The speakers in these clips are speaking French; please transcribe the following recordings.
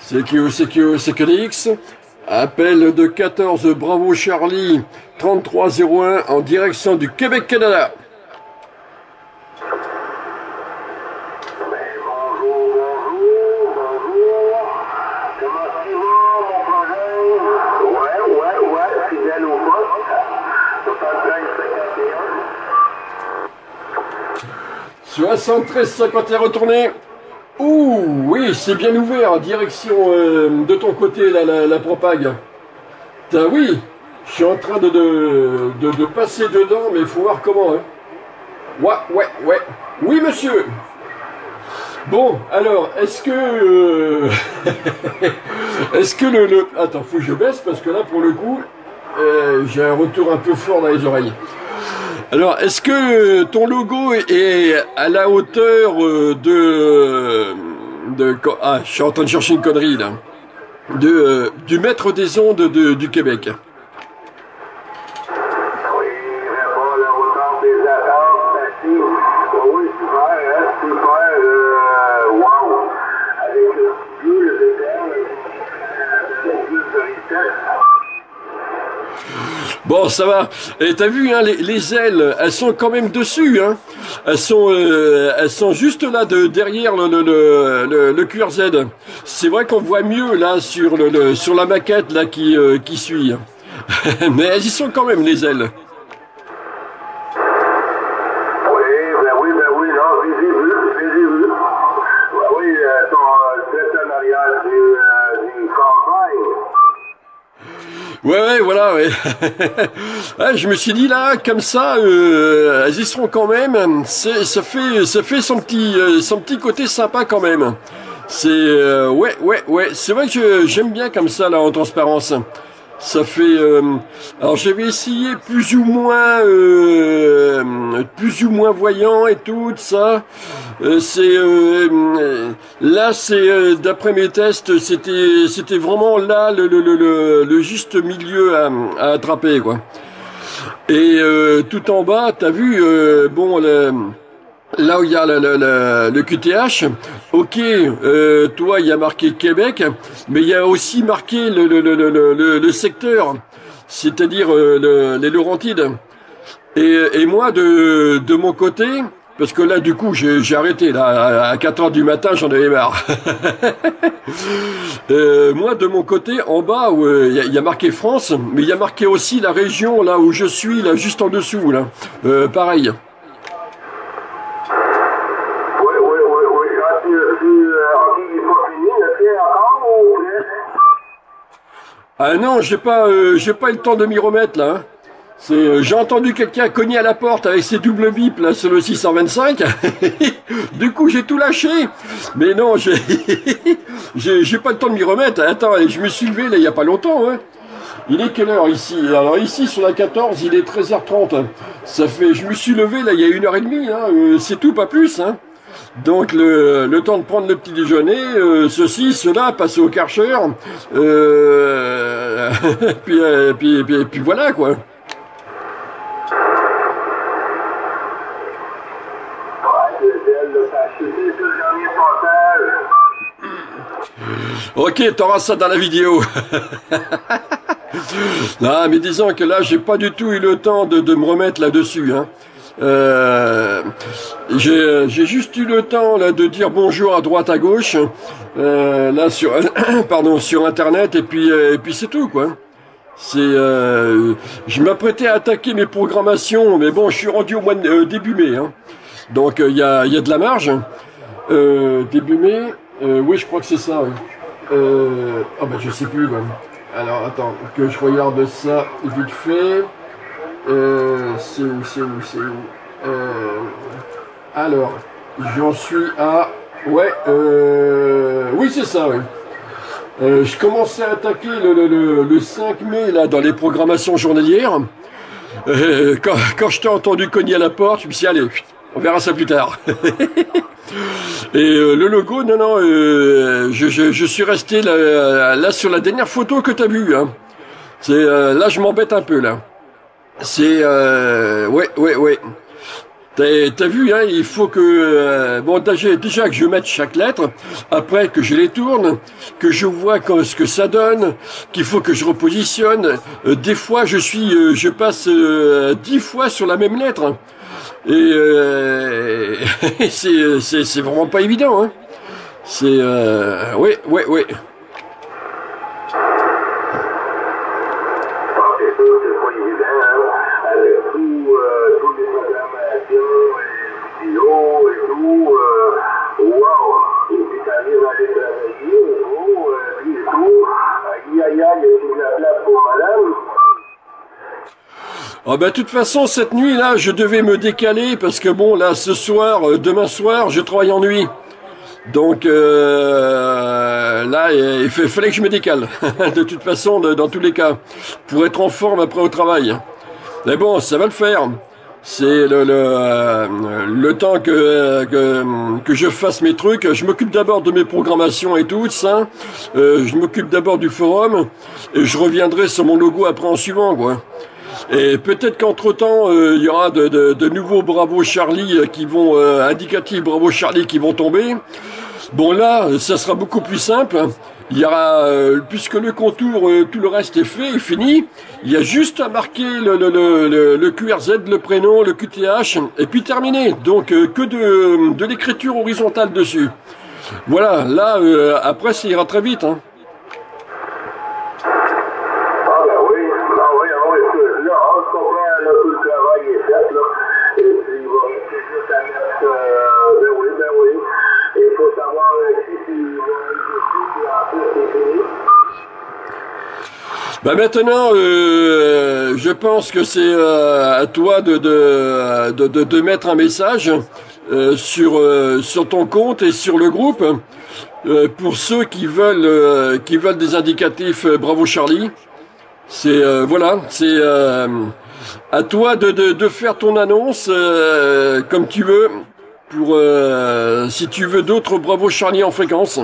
CQDX, appel de 14 Bravo Charlie 3301 en direction du Québec-Canada. Fidèle au poste, 73-51 retourné. Ouh, oui, c'est bien ouvert, direction de ton côté, la propague. Oui, je suis en train de passer dedans, mais il faut voir comment. Hein. Ouais. Oui, monsieur. Bon, alors, est-ce que... est-ce que le... Attends, faut que je baisse, parce que là, pour le coup, j'ai un retour un peu fort dans les oreilles. Alors, est-ce que ton logo est à la hauteur ah, je suis en train de chercher une connerie, là. Du maître des ondes du Québec. Bon, ça va. Et t'as vu, hein, les ailes, elles sont quand même dessus, hein. Elles sont juste là, derrière le QRZ. C'est vrai qu'on voit mieux là sur la maquette là qui suit. Mais elles y sont quand même, les ailes. Oui, non, j'ai vu. Oui, elles sont très en arrière du campagne. Ouais, voilà, ouais. Ouais, je me suis dit là, comme ça, elles y seront quand même. Ça fait son petit côté sympa quand même. C'est ouais. C'est vrai que j'aime bien comme ça là en transparence. Ça fait. Alors j'avais essayé plus ou moins voyant et tout ça. Là, c'est d'après mes tests, c'était vraiment là le juste milieu à attraper quoi. Et tout en bas, t'as vu bon là où il y a le QTH, ok, toi il y a marqué Québec, mais il y a aussi marqué le secteur, c'est-à-dire les Laurentides. Et moi de mon côté, parce que là du coup j'ai arrêté là à 4 heures du matin, j'en avais marre. Moi de mon côté en bas où il y a marqué France, mais il y a marqué aussi la région là où je suis là juste en dessous là, pareil. Ah non, j'ai pas eu le temps de m'y remettre là. Hein. J'ai entendu quelqu'un cogner à la porte avec ses doubles bips là sur le 625. Du coup, j'ai tout lâché. Mais non, j'ai pas le temps de m'y remettre. Attends, je me suis levé là il y a pas longtemps. Hein. Il est quelle heure ici? Alors ici sur la 14, il est 13h30. Ça fait, je me suis levé là il y a 1h30. Hein. C'est tout, pas plus. Hein. Donc le temps de prendre le petit déjeuner, ceci, cela, passer au Karcher, puis voilà quoi. Ok, t'auras ça dans la vidéo. Non, mais disons que là, j'ai pas du tout eu le temps de me remettre là-dessus. Hein. J'ai juste eu le temps là de dire bonjour à droite à gauche là sur sur internet et puis c'est tout quoi. Je m'apprêtais à attaquer mes programmations mais bon je suis rendu au mois de début mai hein. Donc il y a de la marge début mai oui je crois que c'est ça oui. Ah bah je sais plus quoi. Alors attends que je regarde ça vite fait. C'est où alors, j'en suis à... Ouais, oui, c'est ça, oui. Je commençais à attaquer le 5 mai, là, dans les programmations journalières. Quand je t'ai entendu cogner à la porte, je me suis dit, allez, on verra ça plus tard. Et le logo, non, je suis resté là sur la dernière photo que tu as vue. Hein. Là, je m'embête un peu, là. C'est... ouais. T'as vu, hein, il faut que bon déjà que je mette chaque lettre, après que je les tourne, que je vois ce que ça donne, qu'il faut que je repositionne. Des fois, je passe 10 fois sur la même lettre, et c'est vraiment pas évident. Hein. C'est oui, oui, oui. C'est pas évident, hein, avec tous les programmations, et vidéos et tout, wow! Et puis t'arrives à aller travailler, puis et tout, aïe aïe aïe, il y a de la place pour madame. Ah bah de toute façon cette nuit là je devais me décaler parce que bon là ce soir, demain soir je travaille en nuit. Donc là il fallait que je me décale de toute façon dans tous les cas pour être en forme après au travail. Mais bon ça va le faire. C'est le temps que je fasse mes trucs. Je m'occupe d'abord de mes programmations et tout ça. Je m'occupe d'abord du forum et je reviendrai sur mon logo après en suivant quoi. Et peut-être qu'entre-temps, il y aura de nouveaux Bravo Charlie qui vont, indicatifs Bravo Charlie qui vont tomber. Bon là, ça sera beaucoup plus simple. Il y aura, puisque le contour, tout le reste est fait, est fini. Il y a juste à marquer le QRZ, le prénom, le QTH, et puis terminé. Donc que de l'écriture horizontale dessus. Voilà, là, après ça ira très vite. Hein. Bah maintenant, je pense que c'est à toi de mettre un message sur ton compte et sur le groupe pour ceux qui veulent des indicatifs Bravo Charlie. C'est voilà, c'est à toi de faire ton annonce comme tu veux pour si tu veux d'autres Bravo Charlie en fréquence.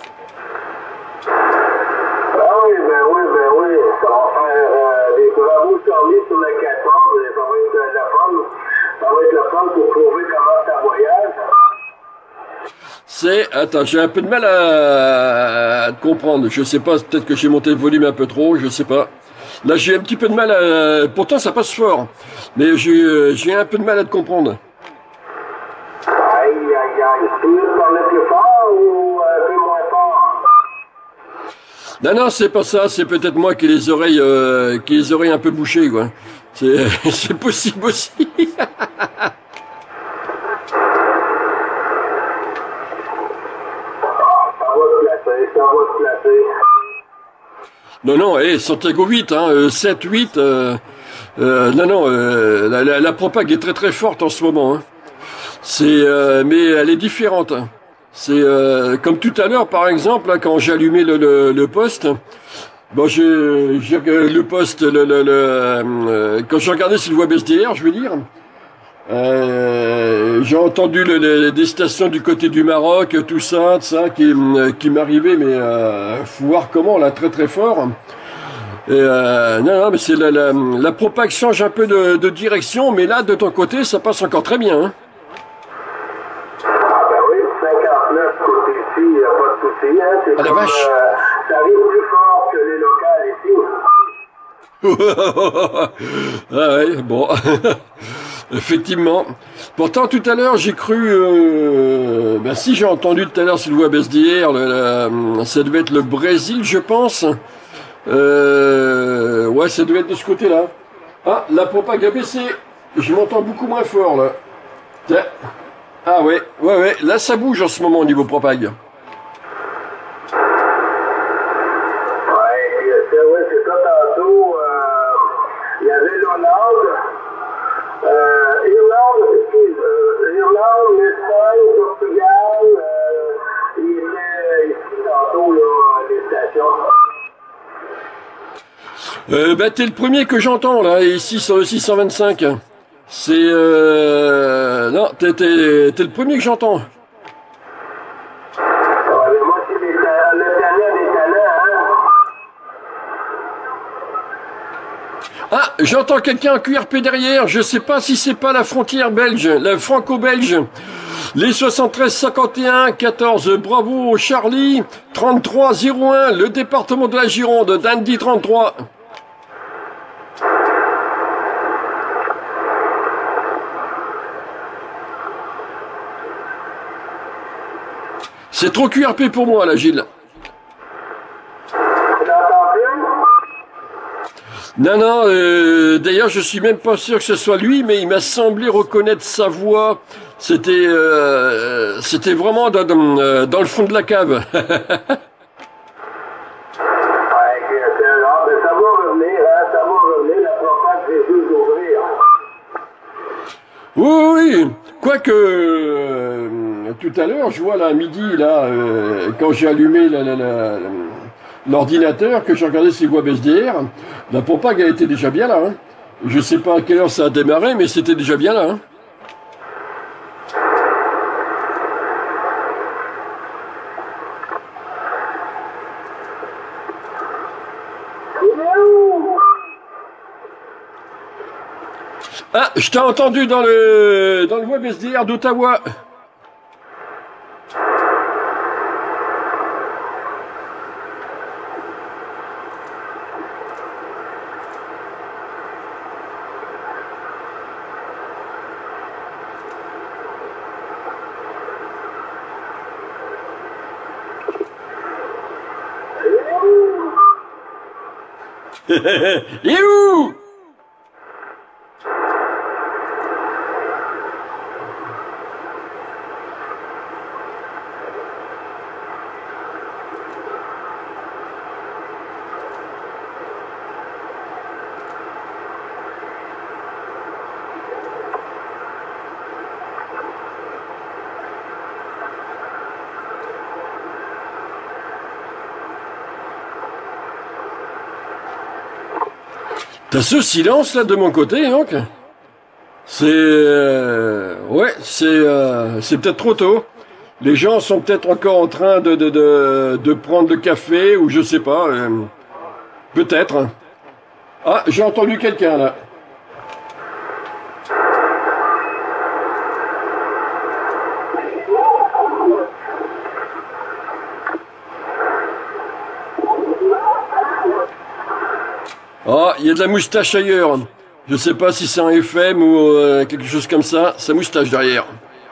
Attends, j'ai un peu de mal à te comprendre. Je sais pas, peut-être que j'ai monté le volume un peu trop, je sais pas. Là, j'ai un petit peu de mal à... Pourtant, ça passe fort. Mais j'ai un peu de mal à te comprendre. Aïe, aïe, aïe. Tu veux parler plus fort ou un peu moins fort? Non, c'est pas ça. C'est peut-être moi qui ai les oreilles un peu bouchées, quoi. C'est possible aussi. Non, Santiago 8, hein, 7, 8, la propague est très très forte en ce moment. Hein. Mais elle est différente. Hein. C'est comme tout à l'heure, par exemple, là, quand j'ai allumé le poste, bon, j'ai le poste, quand j'ai regardé sur le web SDR, je veux dire, j'ai entendu des stations du côté du Maroc, tout ça qui m'arrivait, mais faut voir comment, là, très très fort. Et, non, mais c'est la propague change un peu de direction, mais là, de ton côté, ça passe encore très bien. Hein. Ah ben oui, 59 côté ici, il n'y a pas de souci. Hein. C'est comme, ça arrive plus fort que les locales ici. Ah ouais, bon. Effectivement. Pourtant, tout à l'heure, j'ai cru... si j'ai entendu tout à l'heure sur le web SDR, ça devait être le Brésil, je pense. Ouais, ça devait être de ce côté-là. Ah, la propague a baissé. Je m'entends beaucoup moins fort, là. Tiens. Ah ouais. Là, ça bouge en ce moment au niveau propague. Ouais, c'est ça, tantôt. Il y avait l'Hollande. Irlande, Espagne, Portugal, il était ici tantôt, là, les stations. T'es le premier que j'entends, là, ici sur le 625. C'est... Non, t'es le premier que j'entends. Ouais, mais moi, c'est le talent des talents, hein. Ah, j'entends quelqu'un en QRP derrière. Je sais pas si c'est pas la frontière belge, la franco-belge. Les 73 51 14 Bravo Charlie 33 01 le département de la Gironde d'Andy 33. C'est trop QRP pour moi là, Gilles. Non, non, d'ailleurs je suis même pas sûr que ce soit lui, mais il m'a semblé reconnaître sa voix. C'était vraiment dans le fond de la cave. Ça va revenir, la propage des yeux d'ouvrir. Oui, oui, quoique tout à l'heure, je vois là à midi, là, quand j'ai allumé l'ordinateur, que j'ai regardé ses voix BSDR, la pompe elle était déjà bien là. Hein. Je sais pas à quelle heure ça a démarré, mais c'était déjà bien là. Hein. Ah, je t'ai entendu dans le web SDR d'Ottawa. Il est où? T'as ce silence là de mon côté, donc? C'est ouais, c'est peut-être trop tôt. Les gens sont peut-être encore en train de prendre le café ou je sais pas. Peut-être. Ah, j'ai entendu quelqu'un là. Ah, il y a de la moustache ailleurs. Je sais pas si c'est un FM ou quelque chose comme ça. Sa moustache derrière.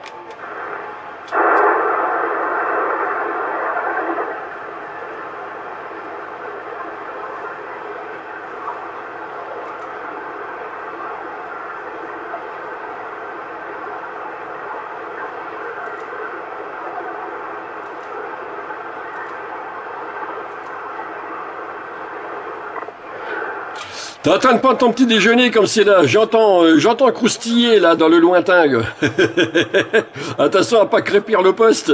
T'es en train de prendre ton petit déjeuner comme c'est là. J'entends croustiller là dans le lointain. Attention à pas crépir le poste.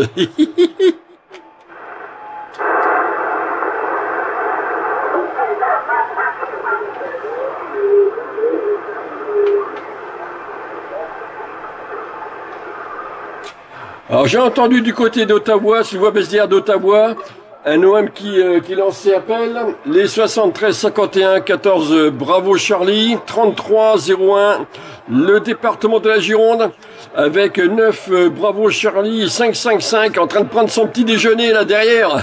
Alors j'ai entendu du côté d'Ottawa, sur le web SDR d'Ottawa, un OM qui lançait appel, les 73 51 14 Bravo Charlie, 33 01 le département de la Gironde, avec 9 Bravo Charlie 555 en train de prendre son petit déjeuner là derrière.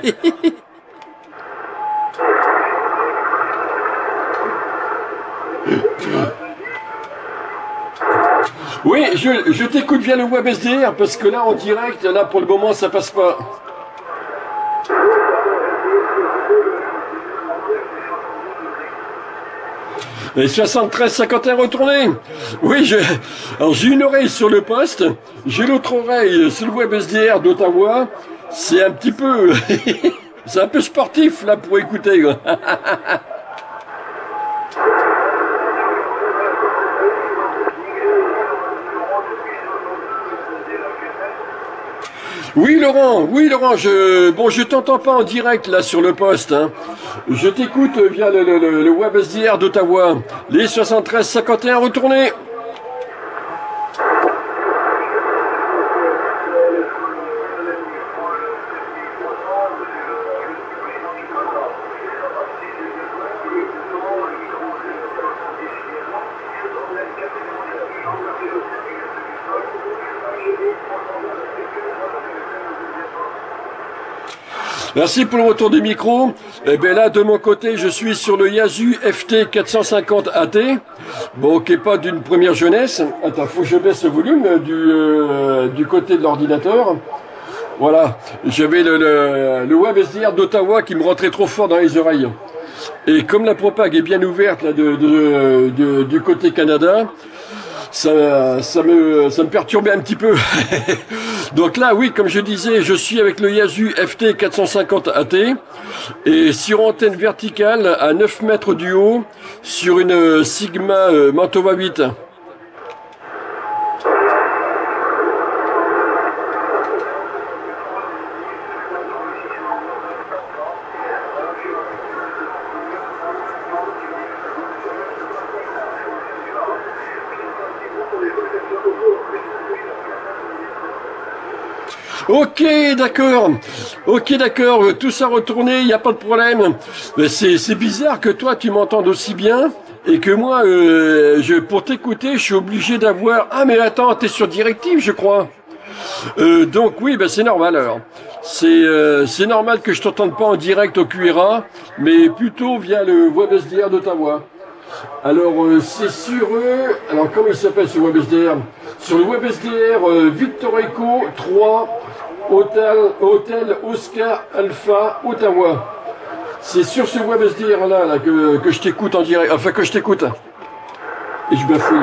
Oui, je t'écoute via le web SDR parce que là en direct, là pour le moment ça passe pas. Et 73 51 retourné. Oui, alors j'ai une oreille sur le poste, j'ai l'autre oreille sur le web SDR d'Ottawa. C'est un petit peu, c'est un peu sportif là pour écouter. Oui Laurent, je t'entends pas en direct là sur le poste. Hein. Je t'écoute via le web SDR d'Ottawa. Les 73 51 retournés. Merci pour le retour du micro. Et bien là, de mon côté, je suis sur le Yaesu FT 450 AT. Bon, qui n'est pas d'une première jeunesse. Attends, faut que je baisse le volume du côté de l'ordinateur. Voilà. J'avais le WebSDR d'Ottawa qui me rentrait trop fort dans les oreilles. Et comme la propague est bien ouverte là, du côté Canada, ça me perturbait un petit peu. Donc là, oui, comme je disais, je suis avec le Yaesu FT 450 AT et sur antenne verticale à 9 mètres du haut sur une Sigma Mantova 8. Ok, d'accord. Ok, d'accord. Tout ça retourné, il n'y a pas de problème. C'est bizarre que toi, tu m'entendes aussi bien et que moi, pour t'écouter, je suis obligé d'avoir... Ah, mais attends, t'es sur Directive, je crois. Donc oui, ben c'est normal alors. C'est normal que je t'entende pas en direct au QRA, mais plutôt via le WebSDR d'Ottawa. Alors c'est sur alors comment il s'appelle ce WebSDR? Sur le WebSDR Victor Echo 3 Hôtel Oscar Alpha Ottawa. C'est sur ce WebSDR là que je t'écoute en direct, enfin que je t'écoute. Et je bafouille.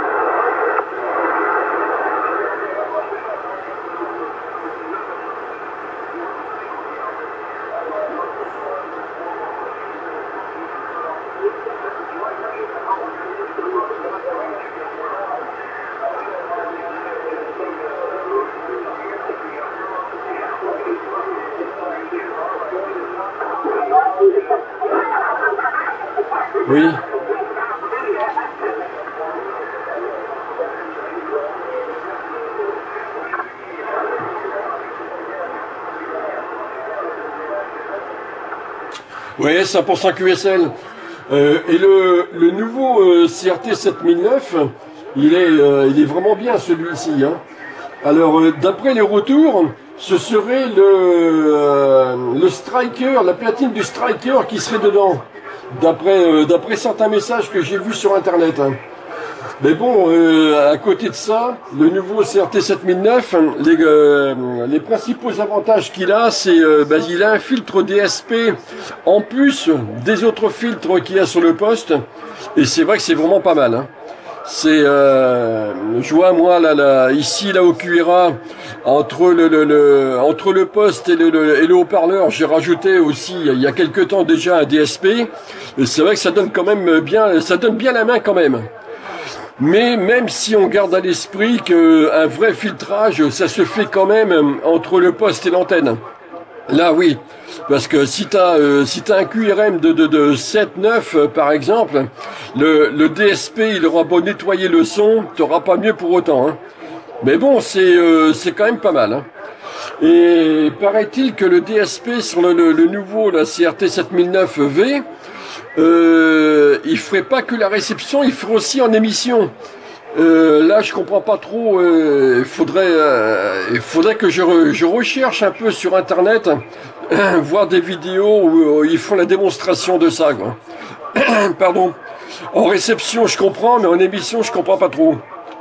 Oui. Oui, 100% QSL. Et le nouveau CRT 7009, il est vraiment bien celui-ci. Hein. Alors, d'après les retours, ce serait le Striker, la platine du Striker qui serait dedans. D'après certains messages que j'ai vus sur Internet. Hein. Mais bon, à côté de ça, le nouveau CRT 7009, les principaux avantages qu'il a, c'est il a un filtre DSP en plus des autres filtres qu'il y a sur le poste. Et c'est vrai que c'est vraiment pas mal. Hein. C'est, je vois moi ici au QRA, entre le poste et le haut-parleur, j'ai rajouté aussi il y a quelque temps déjà un DSP. Et c'est vrai que ça donne quand même bien, ça donne bien la main quand même. Mais même si on garde à l'esprit qu'un vrai filtrage, ça se fait quand même entre le poste et l'antenne. Là, oui. Parce que si t'as un QRM de 7-9 par exemple, le DSP il aura beau nettoyer le son, t'auras pas mieux pour autant. Hein. Mais bon, c'est quand même pas mal. Hein. Et paraît-il que le DSP sur le nouveau la CRT 7009V, il ferait pas que la réception, il ferait aussi en émission. Là, je comprends pas trop. Il faudrait que je recherche un peu sur Internet, voir des vidéos où ils font la démonstration de ça. Quoi. Pardon. En réception, je comprends, mais en émission, je comprends pas trop.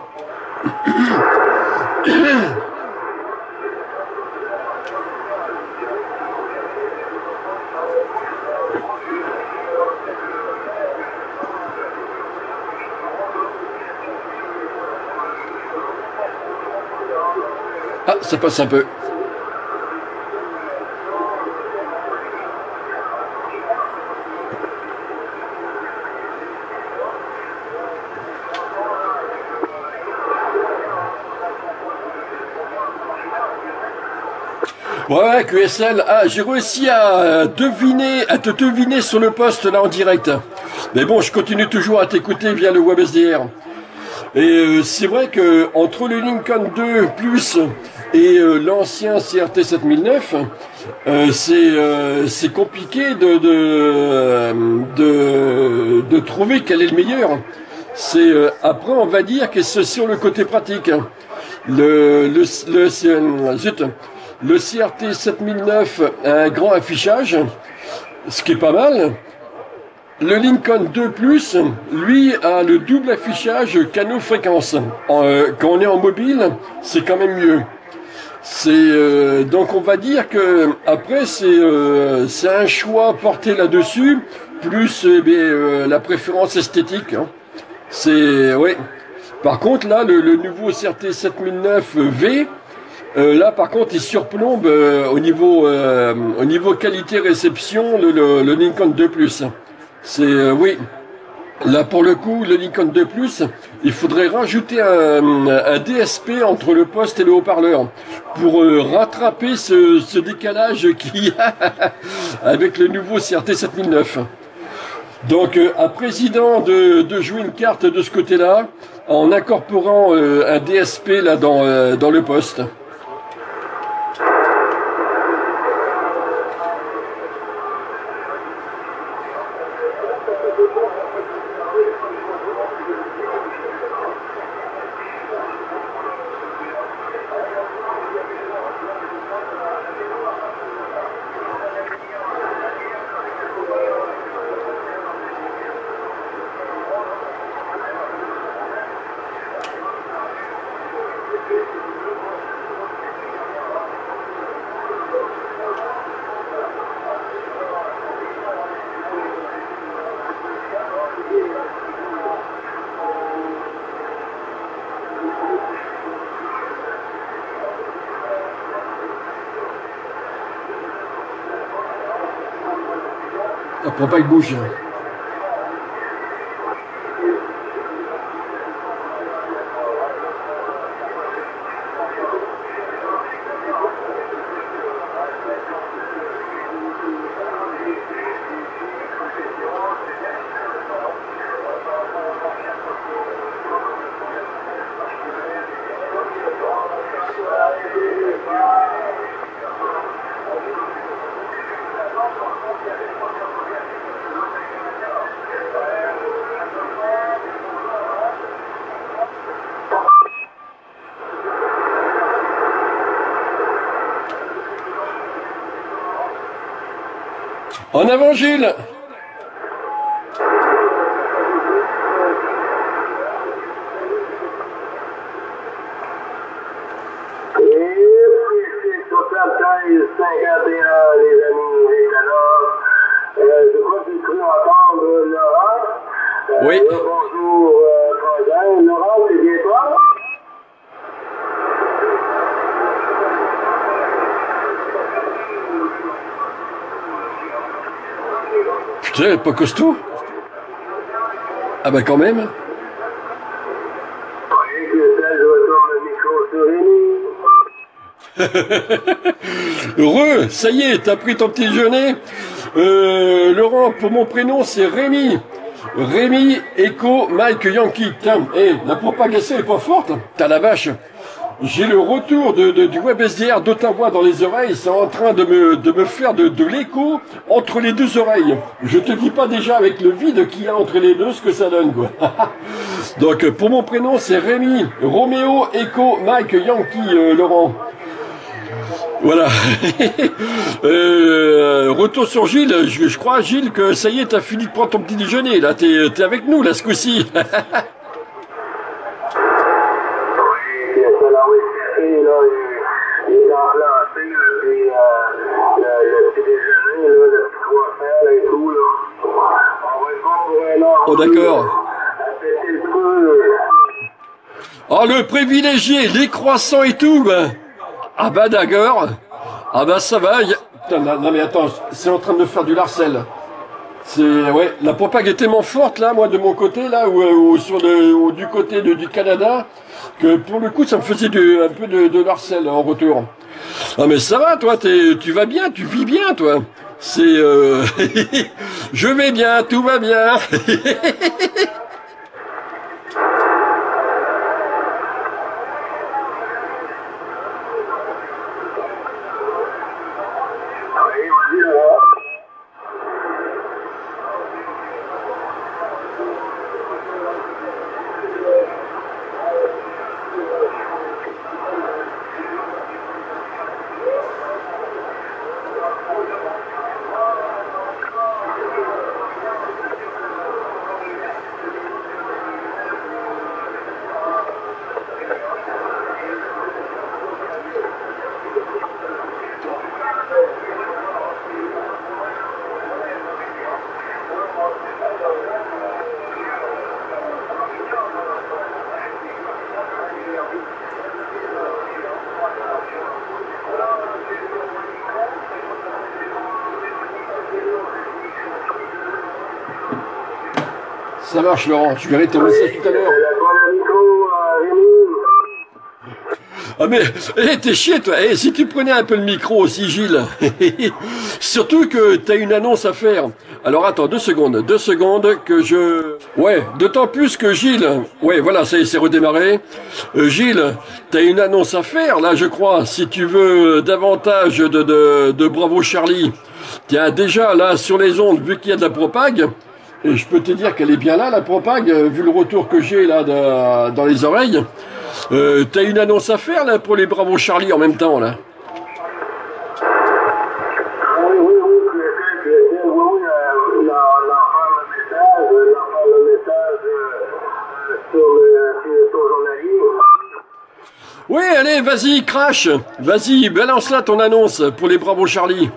Ah, ça passe un peu. Ouais, QSL. Ah, j'ai réussi à te deviner sur le poste là en direct. Mais bon, je continue toujours à t'écouter via le WebSDR. Et c'est vrai que entre le Lincoln 2 Plus et l'ancien CRT 7009, c'est compliqué de trouver quel est le meilleur. Après on va dire que c'est sur le côté pratique. Le CRT 7009 a un grand affichage, ce qui est pas mal. Le Lincoln 2 Plus, lui, a le double affichage canaux fréquence. Quand on est en mobile, c'est quand même mieux. Donc on va dire que après c'est un choix porté là-dessus, plus la préférence esthétique. Hein. Ouais. Par contre là, le nouveau CRT 7009 V, là par contre il surplombe au niveau qualité réception le Lincoln 2 Plus. Oui. Là pour le coup, le Lincoln 2 Plus, il faudrait rajouter un DSP entre le poste et le haut-parleur pour rattraper ce décalage qu'il y a avec le nouveau CRT 7009. Donc un président de jouer une carte de ce côté-là en incorporant un DSP là dans le poste. Pour pas qu'il bouge. En avant Gilles. Oui. Bonjour, Laurent, c'est bien toi? Putain, pas costaud. Ah bah quand même. Heureux, ça y est, t'as pris ton petit déjeuner. Laurent, pour mon prénom, c'est Rémi. Rémi, Echo, Mike, Yankee. Tiens, la propagation est pas forte. T'as la vache. J'ai le retour du WebSDR d'Ottawa dans les oreilles. C'est en train de me faire de l'écho entre les deux oreilles. Je te dis pas déjà avec le vide qu'il y a entre les deux ce que ça donne, quoi. Donc, pour mon prénom, c'est Rémi. Roméo, Echo, Mike, Yankee, Laurent. Voilà. Retour sur Gilles. Je crois, Gilles, que ça y est, t'as fini de prendre ton petit déjeuner. Là, t'es avec nous, là, ce coup-ci. Oh, d'accord. Oh, le privilégié, les croissants et tout, ben. Ah bah d'accord. Ah bah ça va. Putain, non mais attends, c'est en train de me faire du larcel. Ouais, la propague est tellement forte là, moi de mon côté là, ou du côté du Canada, que pour le coup ça me faisait un peu de larcel en retour. Ah mais ça va, toi, tu vas bien, tu vis bien, toi. Je vais bien, tout va bien. Ça marche, Laurent. Je verrai tes messages tout à l'heure. Ah mais, t'es chier toi. Si tu prenais un peu le micro aussi, Gilles. Surtout que t'as une annonce à faire. Alors attends, 2 secondes que je... Ouais, d'autant plus que Gilles... Ouais, voilà, ça y est, c'est redémarré. Gilles, t'as une annonce à faire, là, je crois. Si tu veux davantage de Bravo Charlie. Tiens, déjà, là, sur les ondes, vu qu'il y a de la propague, et je peux te dire qu'elle est bien là, la propague, vu le retour que j'ai là dans les oreilles. T'as une annonce à faire, là, pour les Bravo Charlie en même temps, là. Oui, allez, vas-y, crash. Vas-y, balance là ton annonce pour les Bravo Charlie.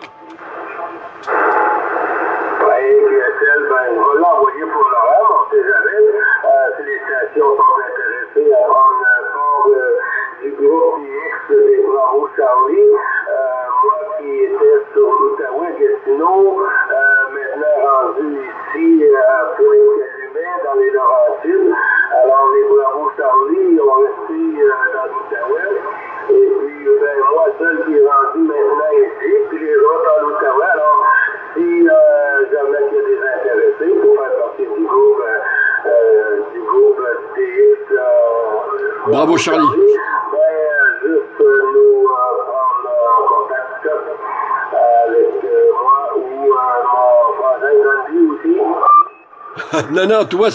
Bravo Charlie. Juste nous prendre contact avec moi ou mon voisin Gandhi aussi. Non, toi,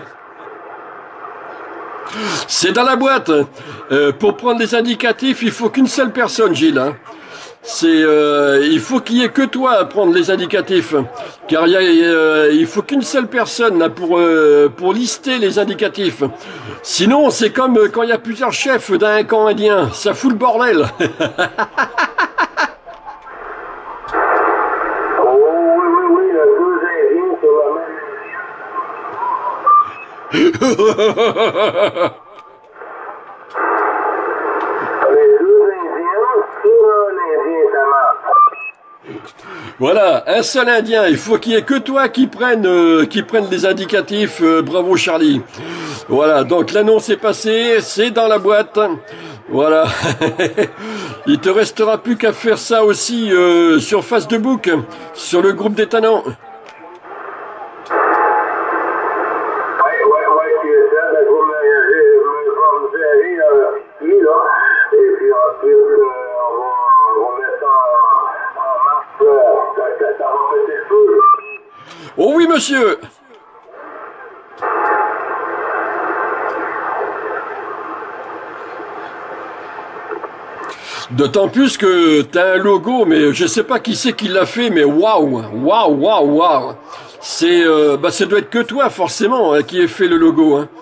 c'est dans la boîte. Pour prendre les indicatifs, il faut qu'une seule personne, Gilles. Hein. Il faut qu'il y ait que toi à prendre les indicatifs, car il faut qu'une seule personne là pour lister les indicatifs. Sinon, c'est comme quand il y a plusieurs chefs d'un camp indien, ça fout le bordel. Oui, deux Indiens sur la même. Voilà, un seul Indien. Il faut qu'il y ait que toi qui prenne les indicatifs. Bravo Charlie. Voilà, donc l'annonce est passée, c'est dans la boîte. Voilà. Il te restera plus qu'à faire ça aussi sur Facebook, sur le groupe des Tannants. Oh oui, monsieur. D'autant plus que t'as un logo, mais je sais pas qui c'est qui l'a fait, mais waouh. C'est, ça doit être que toi, forcément, hein, qui ait fait le logo, hein.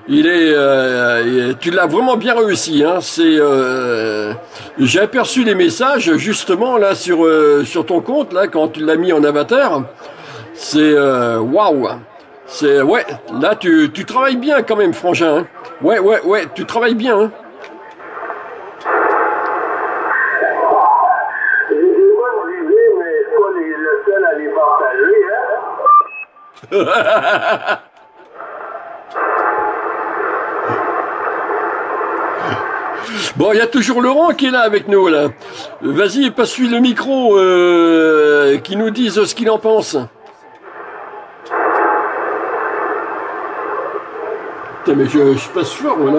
Tu l'as vraiment bien réussi, hein. J'ai aperçu les messages, justement, là, sur ton compte, là, quand tu l'as mis en avatar. C'est waouh. Ouais, là tu travailles bien quand même, frangin. Hein. Ouais, tu travailles bien. Hein. J'ai des bonnes idées, mais c'est pas le seul à les partager, hein. Bon, il y a toujours Laurent qui est là avec nous, là. Vas-y, passe-lui le micro, qui nous dise ce qu'il en pense. Putain, mais je suis pas sûr, moi, là.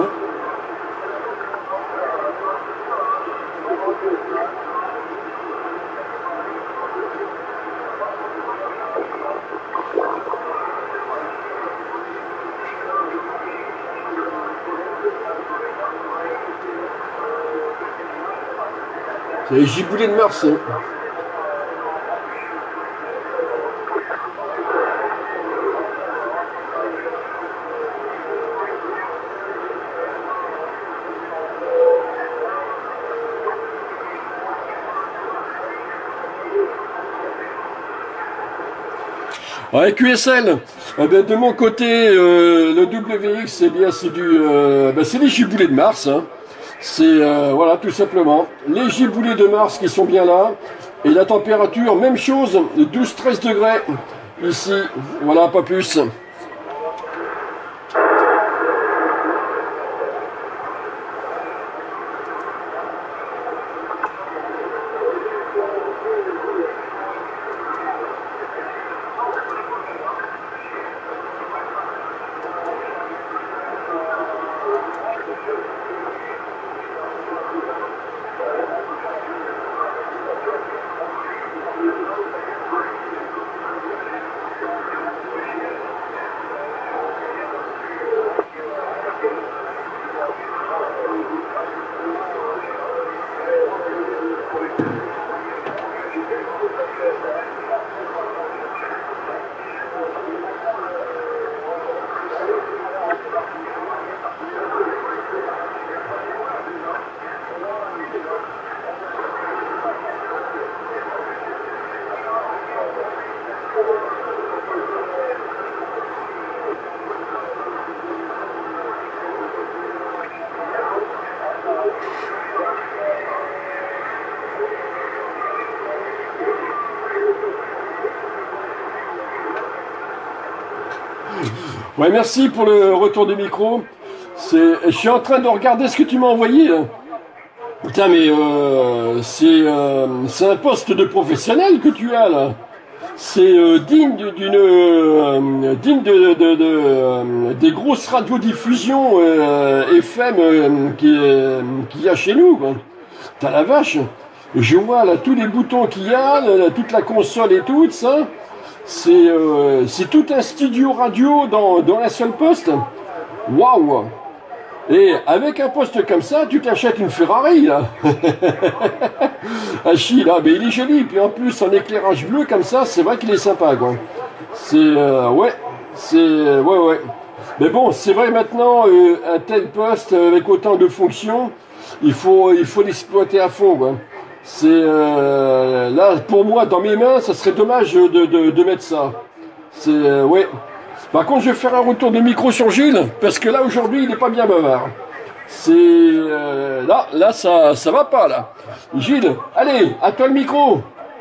C'est les giboulées de Mars. Hein. Ouais, QSL. Eh ben, de mon côté, le WX, eh bien, c'est c'est les giboulées de Mars. Hein. C'est, voilà, tout simplement. Les giboulées de Mars qui sont bien là. Et la température, même chose, 12-13 degrés. Ici, voilà, pas plus. Ouais, merci pour le retour du micro. Je suis en train de regarder ce que tu m'as envoyé. Là. Putain, mais c'est un poste de professionnel que tu as là. C'est digne digne des grosses radiodiffusions FM qu'il y a chez nous. Quoi. T'as la vache. Je vois là tous les boutons qu'il y a, là, toute la console et tout ça. C'est tout un studio radio dans un seul poste. Waouh! Et avec un poste comme ça, tu t'achètes une Ferrari là. Hachi là, mais il est joli. Puis en plus en éclairage bleu comme ça, c'est vrai qu'il est sympa quoi. Ouais. Mais bon, c'est vrai maintenant un tel poste avec autant de fonctions, il faut l'exploiter à fond quoi. Là pour moi dans mes mains ça serait dommage de mettre ça. Ouais. Par contre je vais faire un retour de micro sur Gilles parce que là aujourd'hui il n'est pas bien bavard. Là ça va pas là. Gilles, allez, à toi le micro.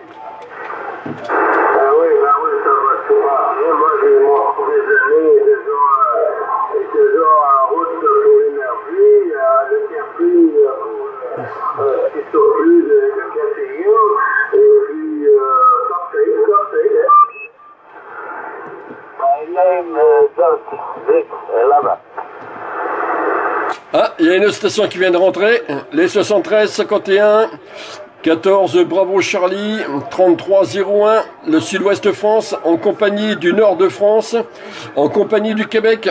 Ah, il y a une station qui vient de rentrer, les 73 51 14 Bravo Charlie 3301, le Sud-Ouest France, en compagnie du Nord de France, en compagnie du Québec.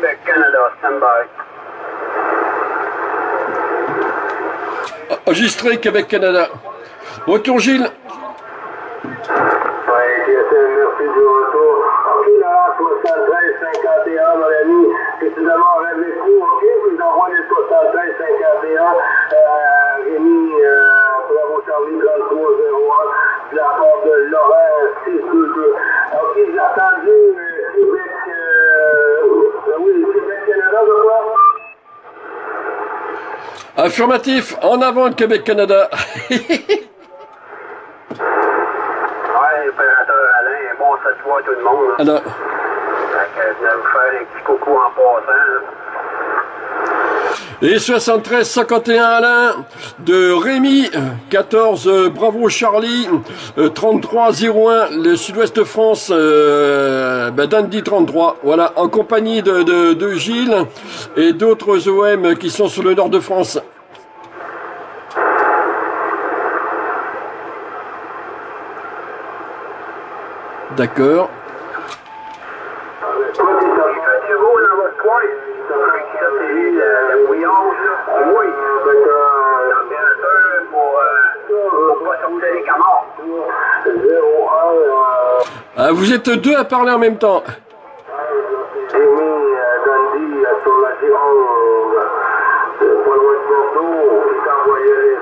Québec, Canada, stand-by. Enregistré Québec, Canada. Retour Gilles. Oui, merci du retour. Ok, là, 73, 51, mon ami. C'est d'abord avec vous, ok? Je vous envoie les 73, 51. Rémi, bravo Charlie, 3301, de la part de Laurent, 622. Ok, j'ai entendu Québec, oui, Québec, Canada, je crois. Affirmatif, en avant le Québec, Canada. L'opérateur Alain, bon, ça se voit tout le monde. Alors, Je vais vous faire un petit coucou en passant. et 73-51 Alain, de Rémi, 14 Bravo Charlie, 33-01 le Sud-Ouest de France, d'Andy 33, voilà, en compagnie de Gilles et d'autres OM qui sont sur le nord de France. D'accord. Il fait du beau dans votre coin. Ça, c'est le bouillon, là. Oui. Température pour pas sortir les canards. 0,1. Ah, vous êtes deux à parler en même temps. J'ai mis Dundee sur la Gironde, pas loin de Bordeaux, qui t'envoyait les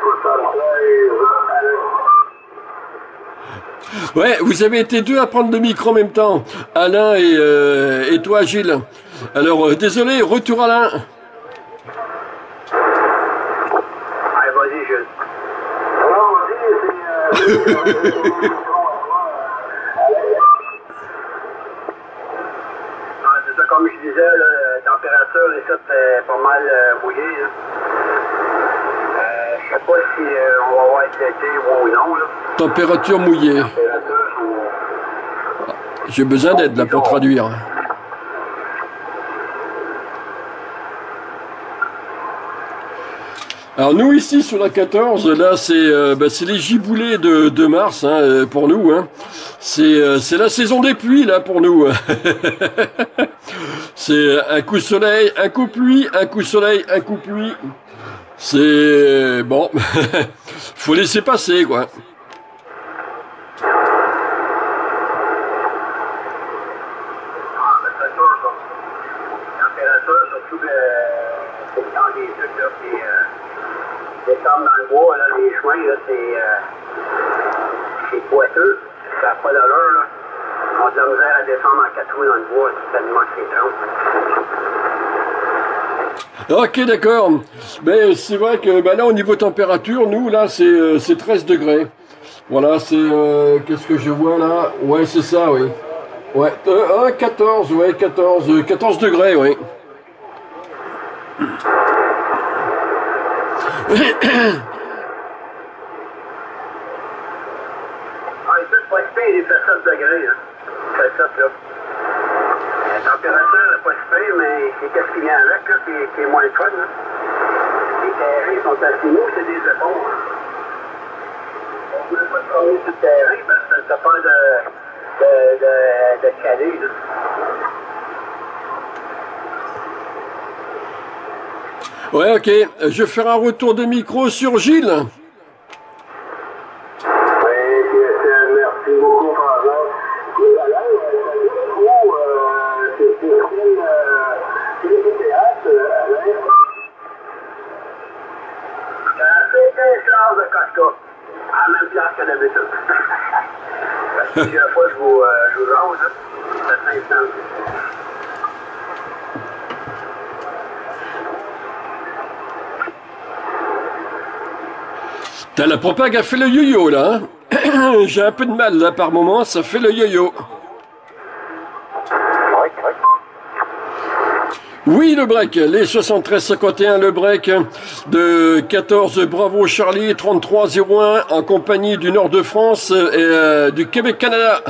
73. Ouais, vous avez été deux à prendre le micro en même temps, Alain et toi Gilles. Alors, désolé, retour Alain. Allez, vas-y, Jules. Non, vas-y, c'est ça, comme je disais, la température, les sites est pas mal mouillée. Je sais pas si on va avoir été ou non. Là. Température mouillée. J'ai besoin d'aide là pour traduire. Alors nous ici sur la 14, là c'est les giboulées de mars hein, pour nous. Hein. C'est la saison des pluies là pour nous. C'est un coup soleil, un coup pluie, un coup soleil, un coup pluie. C'est bon, faut laisser passer quoi. Descendre dans le bois, là, les chemins, là, c'est boiteux, ça n'a pas d'allure, là. On a de la misère à descendre en 4 roues dans le bois, tellement que c'est long. Ok, d'accord. Mais c'est vrai que là, au niveau température, nous, là, c'est 13 degrés. Voilà, c'est... qu'est-ce que je vois là? Ouais, c'est ça, oui. Ouais, 14, ouais, 14 degrés, oui. Ah, il peut pas se payer, il fait 7 degrés, hein. Il fait 7, là. La température n'est pas si pire, mais c'est qu'est-ce qui vient avec, là, qui est moins le fun, là. Les terrains sont assez mous, c'est des épaules. On ne peut pas travailler sur le terrain parce que t'as pas de caler, là. Ouais, ok. Je vais faire un retour de micro sur Gilles. Oui, merci beaucoup, François. Écoute, Alain, c'est quel théâtre, Alain? C'est 15 classes de Costco, à la même place que d'habitude. La plusieurs fois, je vous lance, c'est 500. La propague a fait le yo-yo là. Hein. J'ai un peu de mal là par moment, ça fait le yo-yo. Oui, le break, les 73-51, le break de 14 Bravo Charlie, 33-01 en compagnie du Nord de France et du Québec-Canada.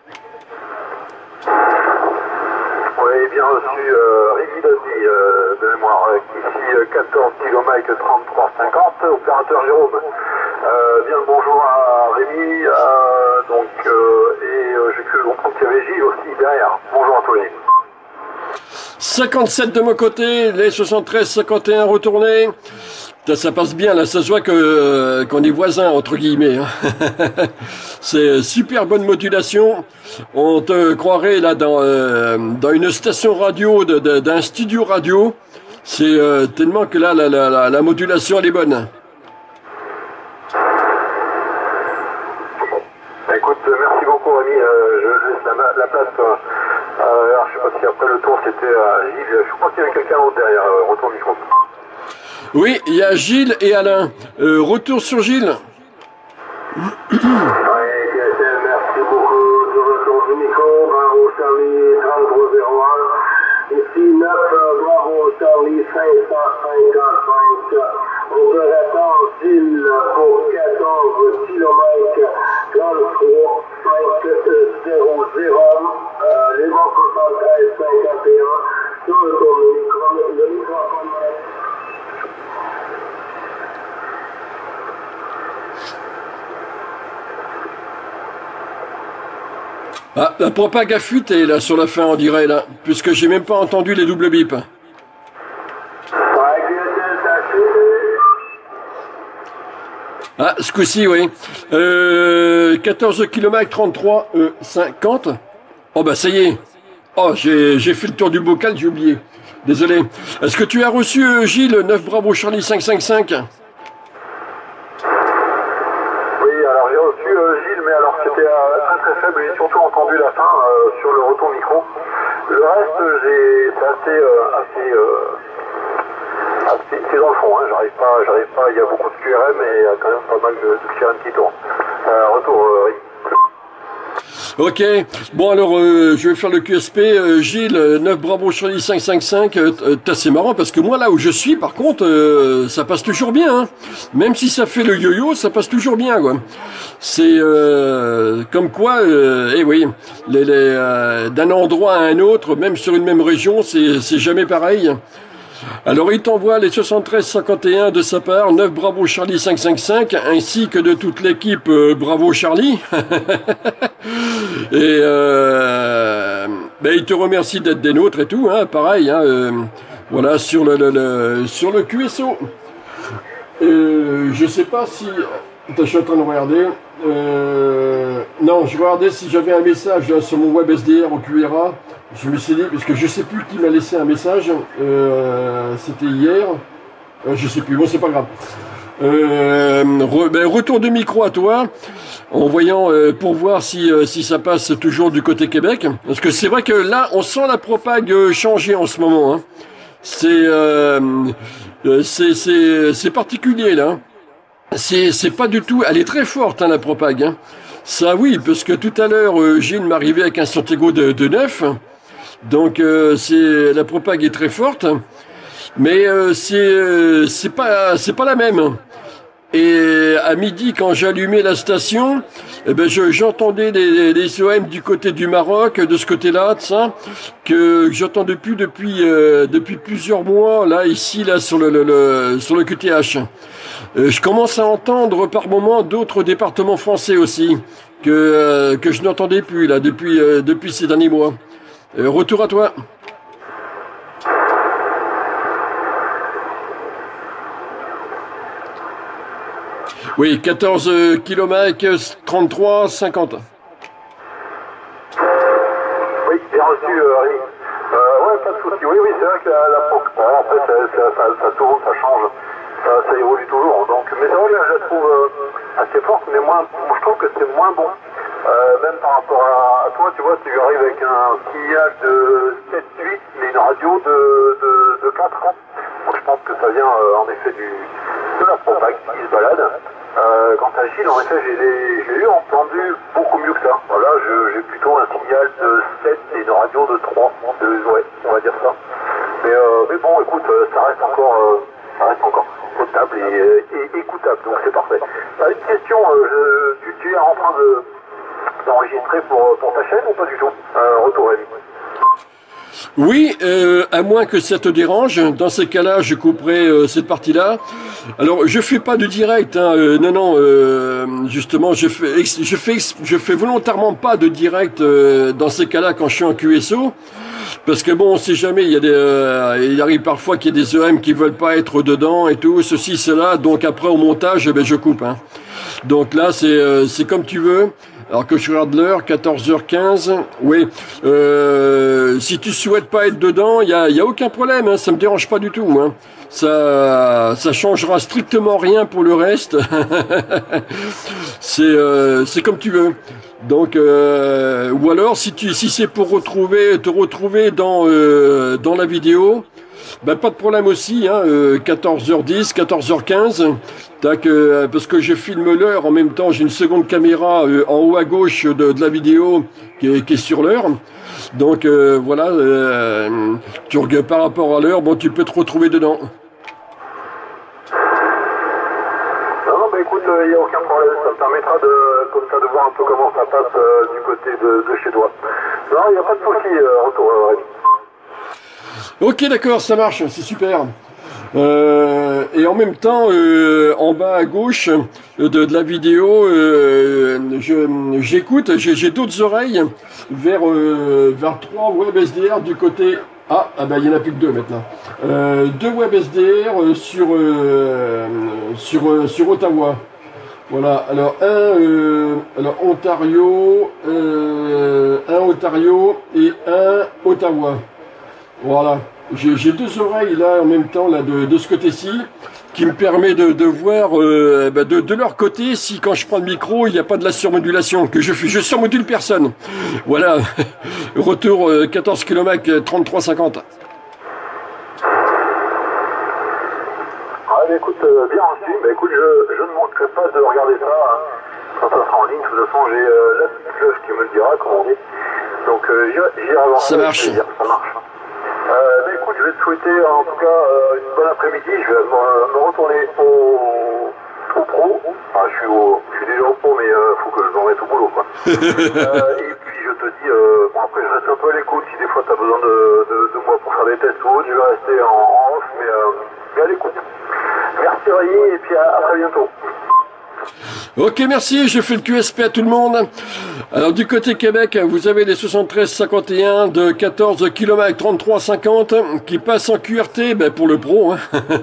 Oui, bien reçu, Rémi Dundee, de mémoire, ici 14 km 33-50, opérateur Jérôme. Bien le bonjour à Rémi, j'ai cru comprendre qu'il y avait Gilles aussi derrière. Bonjour Anthony. 57 de mon côté, les 73, 51 retournés. Ça passe bien, là, ça se voit que qu'on est voisins, entre guillemets. Hein. C'est super bonne modulation. On te croirait là dans une station radio, d'un studio radio. C'est tellement que là, la modulation, elle est bonne. Écoute, merci beaucoup Rémi, je laisse la place. Alors, je sais pas si après le tour c'était Gilles, je crois qu'il y avait quelqu'un d'autre derrière, retour micro. Oui, il y a Gilles et Alain. Retour sur Gilles. Oui, merci beaucoup de retour du micro, bravo Charlie 3301. Ici 9, bravo Charlie 555. Opérateur Gilles pour 14 km 33 500. Les vents 73 51. Sur le tour du micro, le microphone. Ah, la propague a fuité là sur la fin, on dirait là, puisque j'ai même pas entendu les doubles bips. Ah, ce coup-ci, oui. 14 km 33 50. Oh bah ça y est. Oh, j'ai fait le tour du bocal, j'ai oublié. Désolé. Est-ce que tu as reçu Gilles 9 Bravo Charlie 555? Oui, alors j'ai reçu Gilles, mais alors c'était très faible, j'ai surtout entendu la fin sur le retour micro. Le reste, c'est dans le fond, hein. J'arrive pas, il y a beaucoup de QRM et il y a quand même pas mal de QRM qui tournent. Retour, oui. Ok, bon alors je vais faire le QSP, Gilles, 9 Bravo Charlie 555, c'est marrant parce que moi là où je suis par contre, ça passe toujours bien, hein. Même si ça fait le yo-yo, ça passe toujours bien quoi. C'est comme quoi, oui, d'un endroit à un autre, même sur une même région, c'est jamais pareil. Alors il t'envoie les 73-51 de sa part, 9 Bravo Charlie 555, ainsi que de toute l'équipe Bravo Charlie. Et il te remercie d'être des nôtres et tout, hein, pareil, hein, voilà, sur le QSO. Je sais pas si... Attends, je suis en train de regarder. Non, je regardais si j'avais un message là, sur mon web SDR au QRA. Je me suis dit, parce que je sais plus qui m'a laissé un message. C'était hier. Je sais plus, bon, c'est pas grave. Retour de micro à toi, en voyant pour voir si ça passe toujours du côté Québec. Parce que c'est vrai que là, on sent la propague changer en ce moment. Hein. C'est particulier là. C'est pas du tout. Elle est très forte hein, la propague. Hein. Ça oui, parce que tout à l'heure, Gilles m'arrivait avec un Santiago de 9. Donc la propague est très forte. Mais c'est pas la même. Et à midi, quand j'allumais la station, eh ben j'entendais les OM du côté du Maroc, de ce côté-là, de ça, que j'entends depuis plusieurs mois là ici là sur le QTH. Je commence à entendre par moments d'autres départements français aussi que je n'entendais plus là depuis ces derniers mois. Retour à toi. Oui, 14 km 33 50. Oui, j'ai reçu Rémi. Ouais, pas de souci. Oui, c'est vrai que en fait, ça tourne, ça change, ça évolue toujours. Donc, mais c'est vrai que je la trouve assez forte, mais moi je trouve que c'est moins bon. Même par rapport à toi, tu vois, tu arrives avec un signal de 7-8, mais une radio de 4 ans. Donc je pense que ça vient en effet de la propague qui se balade. Quant à Gilles, en effet, j'ai eu entendu beaucoup mieux que ça. Voilà, j'ai plutôt un signal de 7 et une radio de 3. Ouais, on va dire ça. Mais bon, écoute, ça reste encore potable et écoutable, donc c'est parfait. Une question, tu es en train d'enregistrer pour ta chaîne ou pas du tout? Retour Rémi. Oui, à moins que ça te dérange. Dans ces cas-là, je couperai cette partie-là. Alors, je fais pas de direct. Hein, non. Justement, je fais volontairement pas de direct dans ces cas-là quand je suis en QSO, Parce que bon, on sait jamais, il arrive parfois qu'il y ait des EM qui veulent pas être dedans et tout, ceci, cela. Donc après au montage, ben, je coupe. Hein. Donc là, c'est comme tu veux. Alors que je regarde l'heure, 14h15. Oui. Si tu souhaites pas être dedans, il y a aucun problème. Hein, ça me dérange pas du tout. Hein. Ça changera strictement rien pour le reste. C'est comme tu veux. Donc ou alors si c'est pour te retrouver dans la vidéo, ben pas de problème aussi, hein, 14h10, 14h15, tac, parce que je filme l'heure en même temps, j'ai une seconde caméra en haut à gauche de la vidéo qui est sur l'heure. Donc voilà, tu regardes par rapport à l'heure, bon tu peux te retrouver dedans. Non, bah écoute, il n'y a aucun problème, ça me permettra comme ça de voir un peu comment ça passe du côté de chez toi. Non, il n'y a pas de souci, retour, Rémi. Ok, d'accord, ça marche, c'est super. Et en même temps, en bas à gauche de la vidéo, j'écoute, j'ai d'autres oreilles vers 3 web SDR du côté. Ah ben il y en a plus que 2 maintenant. 2 web SDR sur Ottawa. Voilà. Alors alors Ontario, un Ontario et un Ottawa. Voilà. J'ai 2 oreilles là en même temps là de ce côté-ci qui me permet de voir de leur côté si quand je prends le micro il n'y a pas de la surmodulation, que je surmodule personne. Voilà. Retour 14 km 33,50. Ah, écoute, bien reçu. Bah, écoute, je ne manquerai pas de regarder ça hein, quand ça sera en ligne. De toute façon, j'ai la petite cloche qui me le dira, comme on dit. Donc, j'irai voir ça. Marche. Ça marche. Bah, écoute, je vais te souhaiter en tout cas une bonne après-midi. Je vais me retourner au pro. Enfin, je suis déjà au pro, mais faut que je m'en mette au boulot, quoi. Et puis je te dis, bon après je reste un peu à l'écoute. Si des fois tu as besoin de moi pour faire des tests ou autre, je vais rester en off, mais à l'écoute. Merci Rémi, et puis à très bientôt. Ok, merci, je fais le QSP à tout le monde. Alors du côté Québec, vous avez les 73-51 de 14 km 33,50 qui passent en QRT pour le pro. Hein.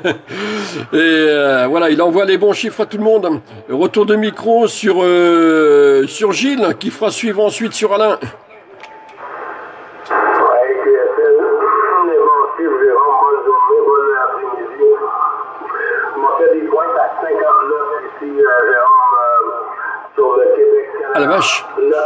Et voilà, il envoie les bons chiffres à tout le monde. Retour de micro sur Gilles qui fera suivre ensuite sur Alain. À la vache.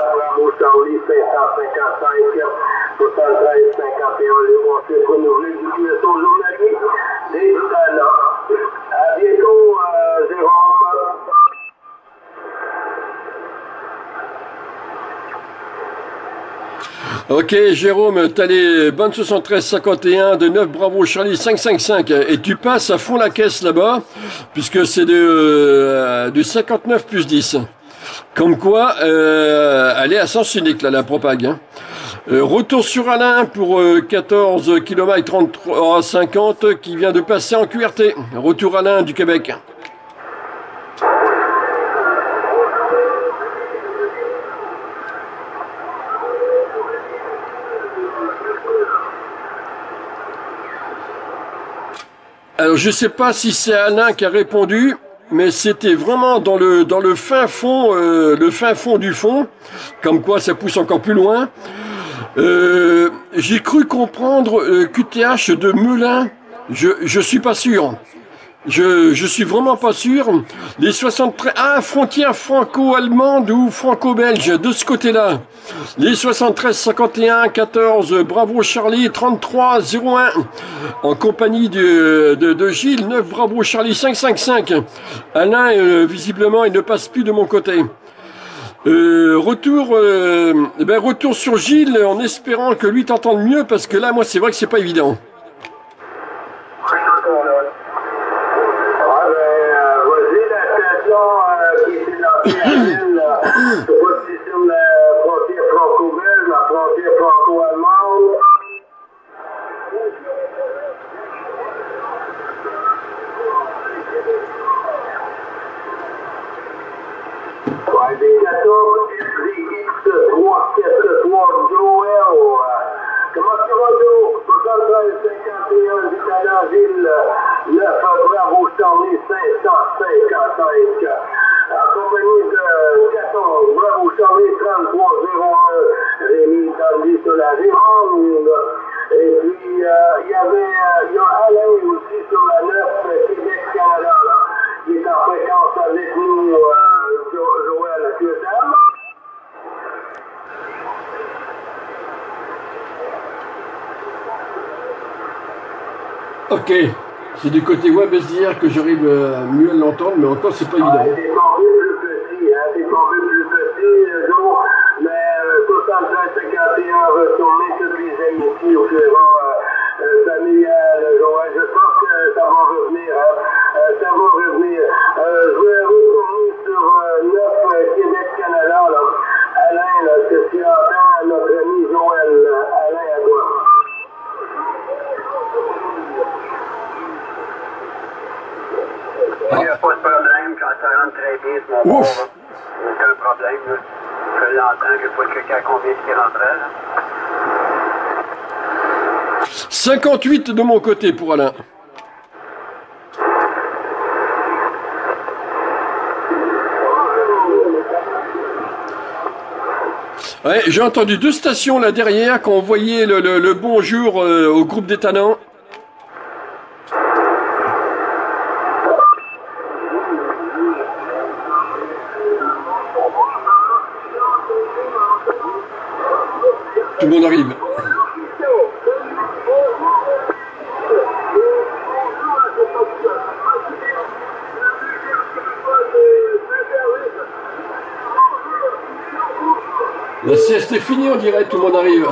Ok, Jérôme, t'as les bonnes 73-51 de 9 Bravo Charlie 555 et tu passes à fond la caisse là-bas puisque c'est du 59 plus 10. Comme quoi, elle est à sens unique là, la propague. Hein. Retour sur Alain pour 14 km 33,50 qui vient de passer en QRT. Retour Alain du Québec. Alors je sais pas si c'est Alain qui a répondu, mais c'était vraiment dans le fin fond du fond, comme quoi ça pousse encore plus loin. J'ai cru comprendre QTH de Melun. Je suis pas sûr. Je suis vraiment pas sûr. Les 73... Ah, frontière franco-allemande ou franco-belge, de ce côté-là. Les 73-51, 14, Bravo Charlie, 33-01. En compagnie de Gilles, 9, Bravo Charlie, 555. Alain, visiblement, il ne passe plus de mon côté. Retour sur Gilles, en espérant que lui t'entende mieux, parce que là, moi, c'est vrai que c'est pas évident. Sur la frontière franco-belge, la frontière franco-allemande. Ouais, des 14, des X3, 4, 3, Joël. Comment tu vas, Joël? Brazzaville, 9 Bravo Charlie 555. Accompagné de 14 Bravo Charlie 3301, Rémi Tandy sur la Gironde. Et puis, il y a Alain aussi sur la 9 Québec-Canada, qui est en fréquence avec nous, Joël Piedam. Ok, c'est du côté web SDR que j'arrive mieux à l'entendre, mais encore c'est pas évident. C'est tombé plus petit, hein, c'est tombé plus petit, Joe, mais 73-51 retourné toutes les amitiés au Ferrand familial, Joël. Je pense que ça va revenir, hein, ça va revenir. Je vais retourner sur 9 Québec-Canada, là. Alain, là, que tu entends notre ami Joël, Alain à toi. Il n'y a pas de problème, quand ça rentre très bien, c'est mon bord, aucun problème. Là. Je l'entends, je vois quelqu'un combien qui rentrait. Là. 58 de mon côté pour Alain. Ouais, j'ai entendu 2 stations là derrière qui ont envoyé le bonjour au groupe des Tannants. Tout le monde arrive. La sieste est finie, on dirait, tout le monde arrive.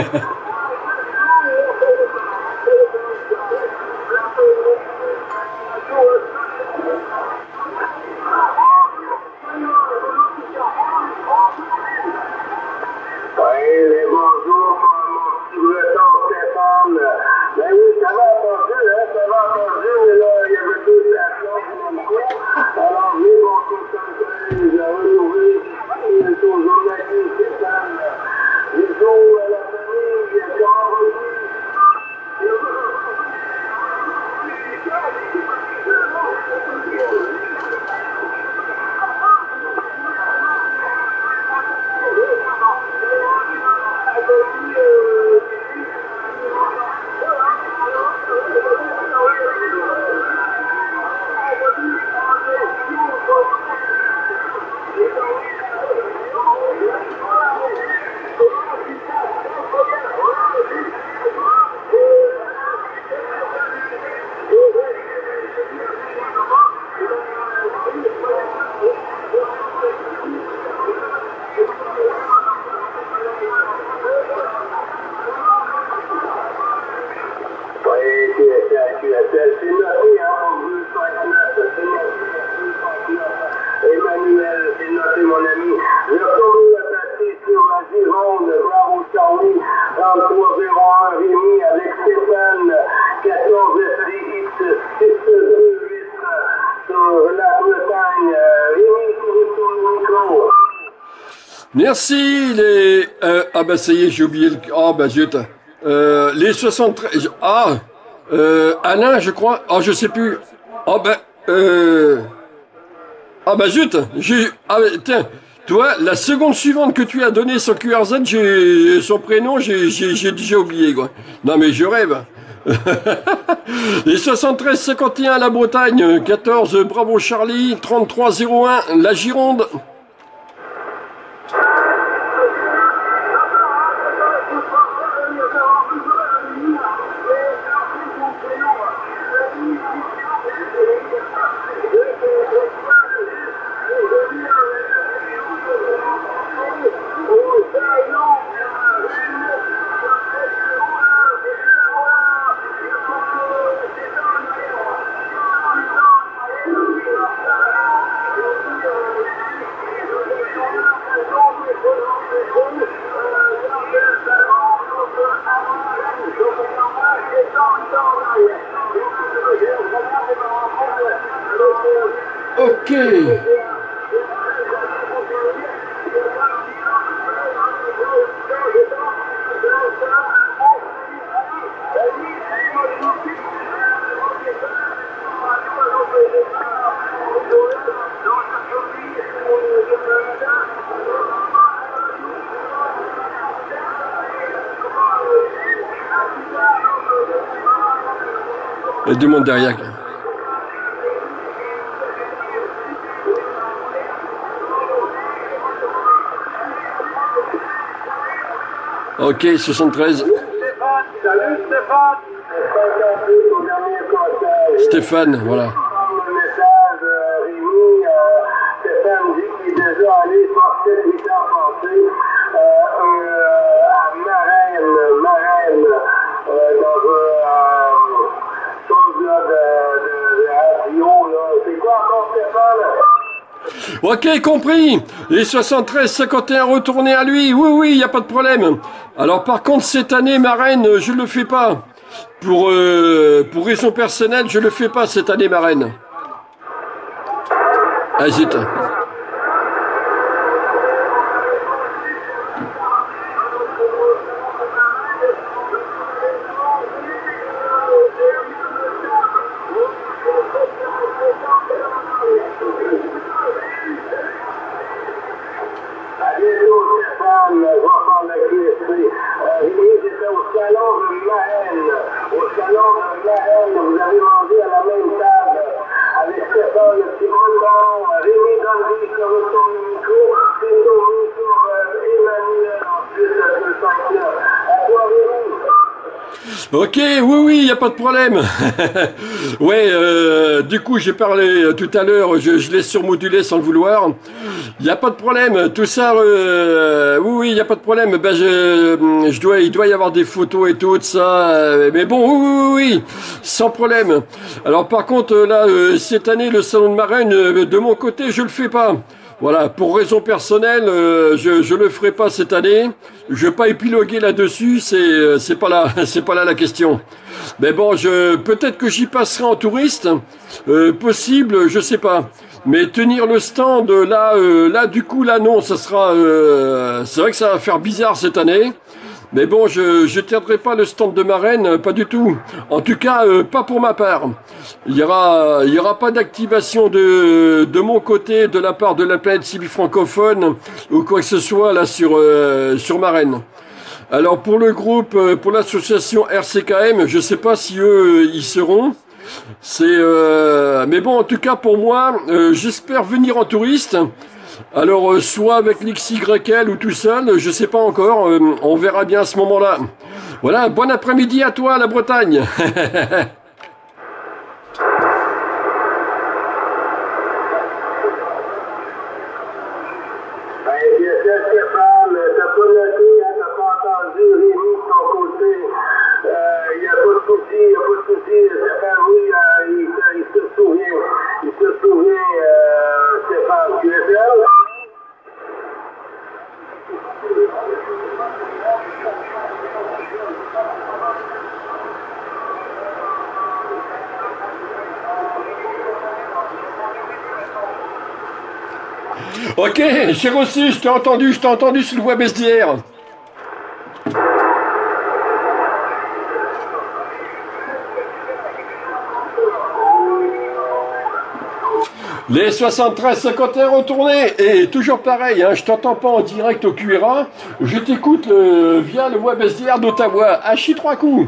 Emmanuel, c'est noté mon ami. Je retourne la partie sur la Gironde, Bravo Charlie, 3301 Rémi avec Stéphane, 14 FDX 628 sur la Bretagne. Rémi, tu retournes le micro. Merci les... ah bah ça y est, j'ai oublié le... Ah bah zut. Les 73... Ah Alain, je crois... Ah, je sais plus. Ah bah... Ah bah zut, ah bah, tiens, toi, la seconde suivante que tu as donnée son QRZ, son prénom, j'ai déjà oublié, quoi. Non mais je rêve. Les 73-51 la Bretagne, 14 Bravo Charlie, 33-01 la Gironde. Ok. Il y a du monde derrière. Ok, 73. Salut Stéphane. Stéphane, voilà. Le message, Rémi, Stéphane dit qu'il est déjà allé 7-8 ans passés à Marraine, dans chose là de radio, là. C'est quoi encore Stéphane? Ok, compris. Et 73-51 retourné à lui. Oui, oui, il n'y a pas de problème. Alors par contre, cette année, Marraine, je ne le fais pas. Pour raison personnelle, je ne le fais pas cette année, Marraine. Ah, zut. Vous avez mangé à la même table avec Stéphane, le petit bonbon, Rémi Dandy qui retourne le micro, c'est tourné sur Emmanuel ensuite à ce sens-là. À toi, Rémi. Ok, oui, oui, il n'y a pas de problème. Ouais, du coup, j'ai parlé tout à l'heure, je l'ai surmodulé sans le vouloir. Il n'y a pas de problème, tout ça, oui, oui, il n'y a pas de problème. Ben, il doit y avoir des photos et tout de ça, mais bon, oui, oui, oui, sans problème. Alors, par contre, là, cette année, le salon de Marraine, de mon côté, je le fais pas. Voilà, pour raison personnelle, je le ferai pas cette année. Je vais pas épiloguer là-dessus, c'est pas là, c'est pas là la question. Mais bon, peut-être que j'y passerai en touriste, possible, je sais pas. Mais tenir le stand là du coup là non, ça sera, c'est vrai que ça va faire bizarre cette année. Mais bon, je tiendrai pas le stand de Marraine, pas du tout. En tout cas, pas pour ma part. Il y aura pas d'activation de mon côté, de la part de la planète Cibi francophone ou quoi que ce soit là sur Marraine. Alors pour le groupe, pour l'association RCKM, je sais pas si eux y seront. Mais bon, en tout cas pour moi, j'espère venir en touriste. Alors, soit avec l'XYL ou tout seul, je sais pas encore, on verra bien à ce moment-là. Voilà, bon après-midi à toi, la Bretagne. Ok, j'ai reçu, je t'ai entendu sur le web SDR. Les 73-51 retournés, et toujours pareil, hein, je t'entends pas en direct au QRA, je t'écoute via le web SDR d'Ottawa, à chi 3 coups.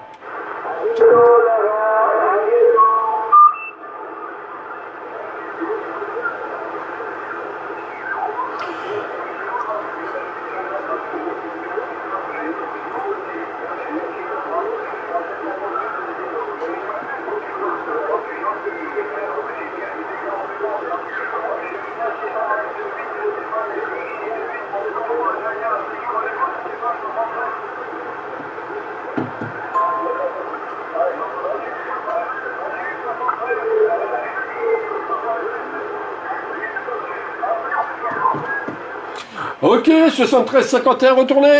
Ok, 73-51 retourné.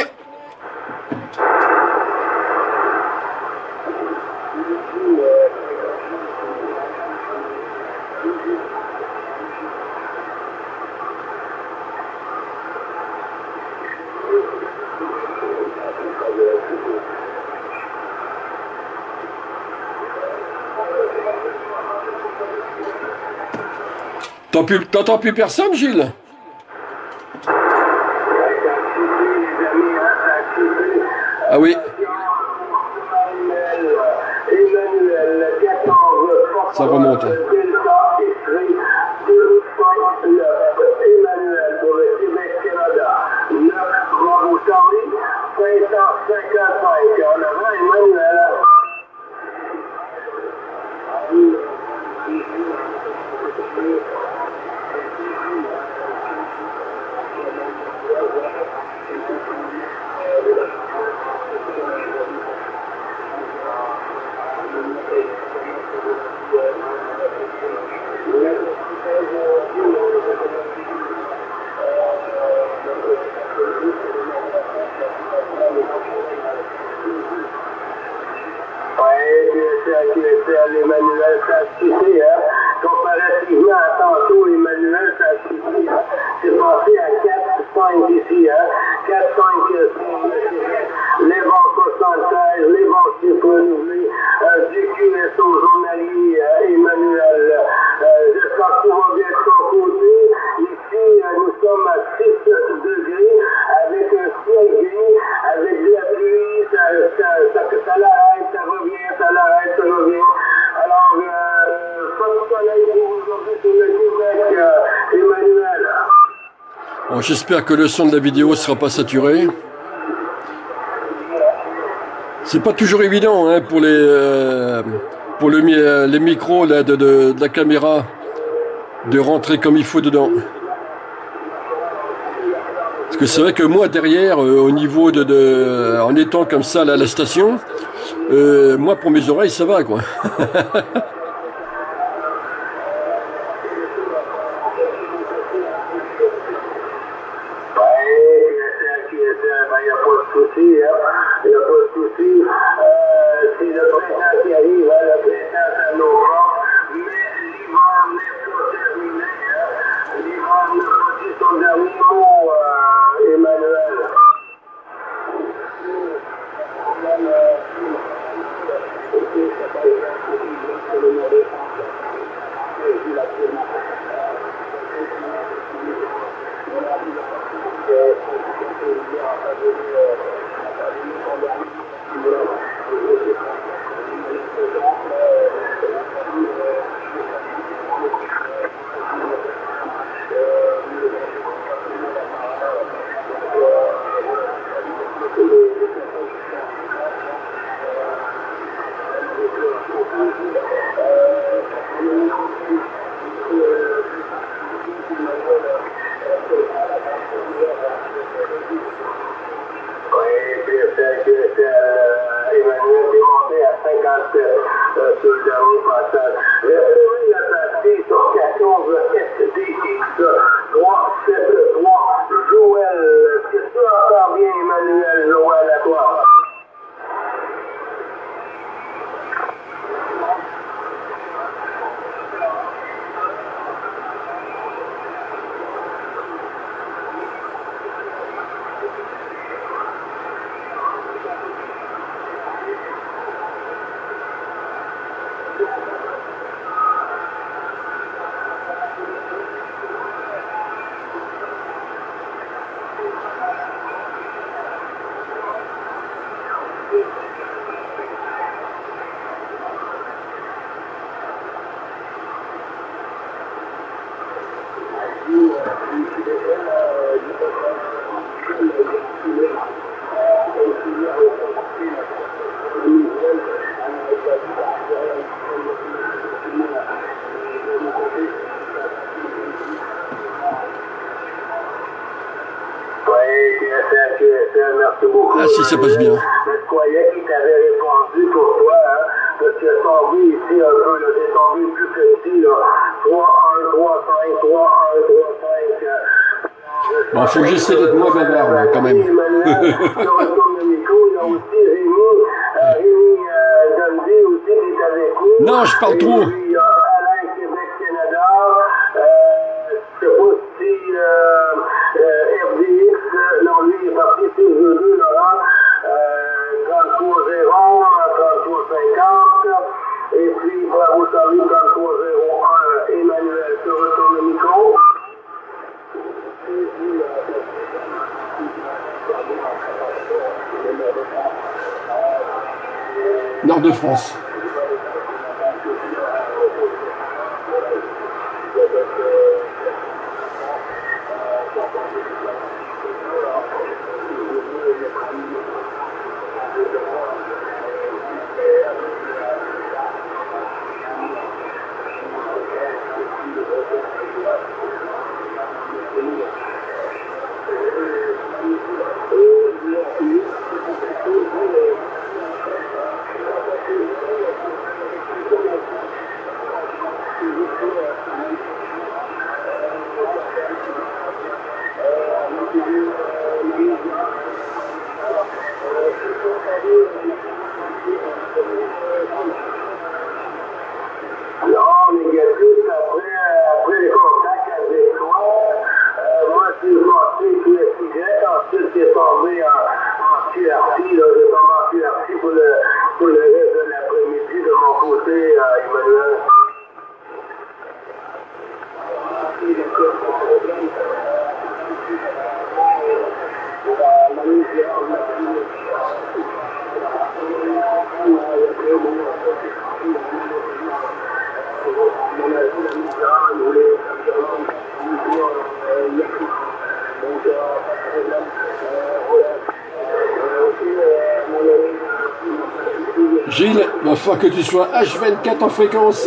T'entends plus personne, Gilles? Ah oui. Emmanuel, Ça remonte. Delta X-ray 259. Emmanuel pour le Québec-Canada. 9 Bravo-Charlie 555. En avant, Emmanuel. Emmanuel Saint-Suffit, hein. Comparativement à tantôt, Emmanuel Saint-Suffit, hein. C'est passé à 4-5 ici, hein. 4-5 sur le Québec. Les bons 76, les bons chiffres renouvelés, du QSO journalier, Emmanuel. J'espère que tout va bien de son côté. Ici, nous sommes à 6 degrés, avec un ciel gris, avec de la pluie, ça l'arrête, ça revient, ça l'arrête, ça revient. Alors, pas de soleil pour aujourd'hui sur le Québec, Emmanuel. Bon, j'espère que le son de la vidéo ne sera pas saturé. C'est pas toujours évident hein, pour les micros là, de la caméra de rentrer comme il faut dedans. Parce que c'est vrai que moi derrière, au niveau en étant comme ça là, à la station, moi pour mes oreilles ça va quoi. Ah si, ça passe bien. Je croyais qu'il t'avait répondu pour toi, hein, parce qu'il est tombé ici un peu, là, c'est tombé plus petit, là. 3-1-3-5, 3-1-3-5. Bon, faut que j'essaie d'être moins bavard, là, quand même. Emmanuel, il retourne le micro, il y a aussi Rémi Dundee aussi qui est avec nous. Non, je parle trop. Et puis, il y a Alain Québec-Canada, je sais pas si FDX, non, lui, il est parti sur le 2, Laurent, 33-0, 33-50, et puis Bravo Charlie, 33-01, Emmanuel, se retourne le micro. Nord de France. passer, Emmanuel? Gilles, il va falloir que tu sois H24 en fréquence.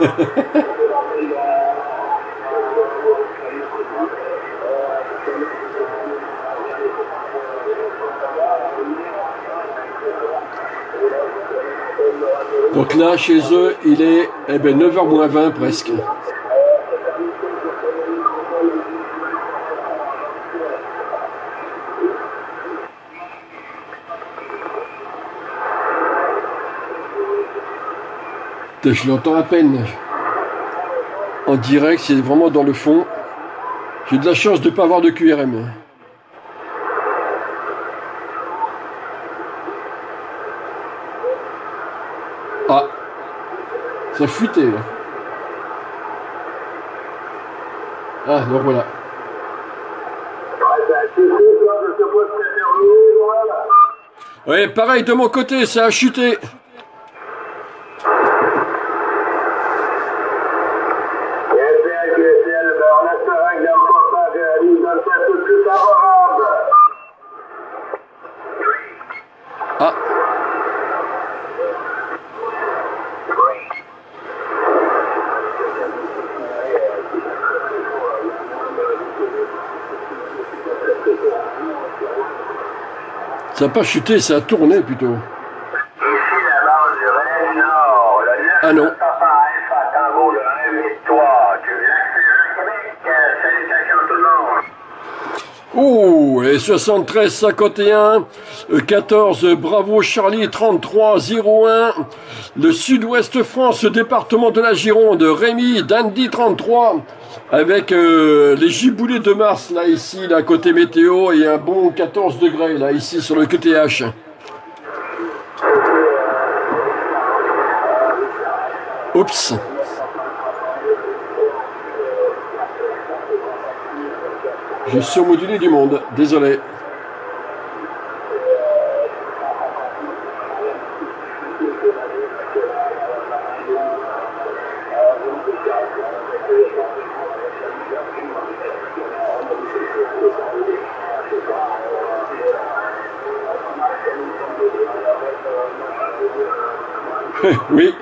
Donc là, chez eux, il est 9h moins 20 presque. Je l'entends à peine. En direct, c'est vraiment dans le fond. J'ai de la chance de ne pas avoir de QRM. Ah, ça a fuité là. Ah, donc voilà. Oui, pareil de mon côté, ça a chuté. Ah. Ça n'a pas chuté, ça a tourné plutôt. Ici, la base du Rennes Nord, le 9 Ah non. Alpha Tango, le 1 victoire du Lac-Saint-Jean-Québec. Salutations tout le monde. Oh, et 73 51 14 Bravo Charlie 33 01 le Sud-Ouest France, département de la Gironde, Rémi Dandy 33 avec les giboulées de Mars là ici là côté météo et un bon 14 degrés là ici sur le QTH. Oups. J'ai surmodulé du monde, désolé. Oui.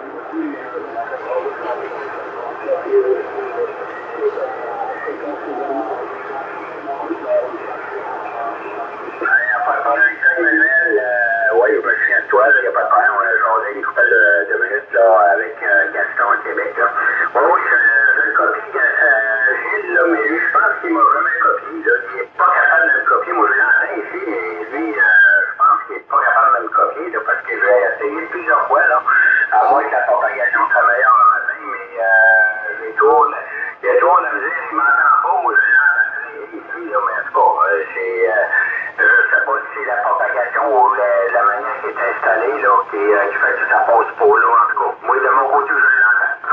Oui, je me souviens de toi, il n'y a pas de problème, on a jasé une couple de minutes là, avec Gaston à Québec. Là. Oui, je le copie, Gilles, là, mais lui, je pense qu'il m'a jamais copié. Là. Il n'est pas capable de me copier. Moi, je l'entends ici, mais lui, je pense qu'il n'est pas capable de me copier là, parce que j'ai essayé plusieurs fois, là, à moins que la propagation soit meilleure le matin, mais il y a toujours la musique, il m'entend pas. Moi, je l'entends ici, là, mais en tout cas, je ne sais pas si c'est la propagation ou la manière qui est installée là, qui fait que ça passe pas là, en tout cas. Moi, de mon côté, je l'entends.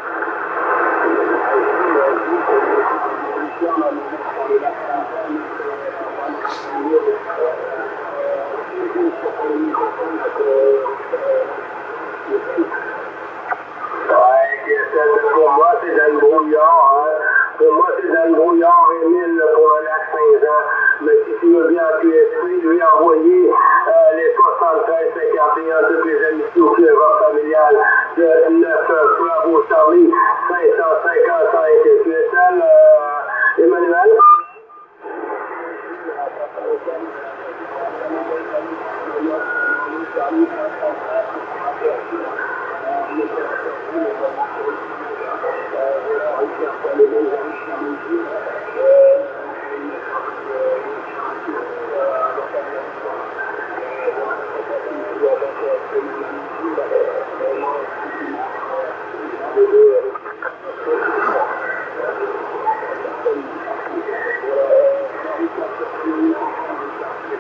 Pour moi, c'est dans le brouillard. Hein. Pour moi, c'est dans le brouillard, Émile, pour le lac Saint-Jean. Mais si tu veux bien en QSP, lui envoyer les 73 51 de les amitiés au club familial de 9 Bravo Charlie 555 QSL. Emmanuel?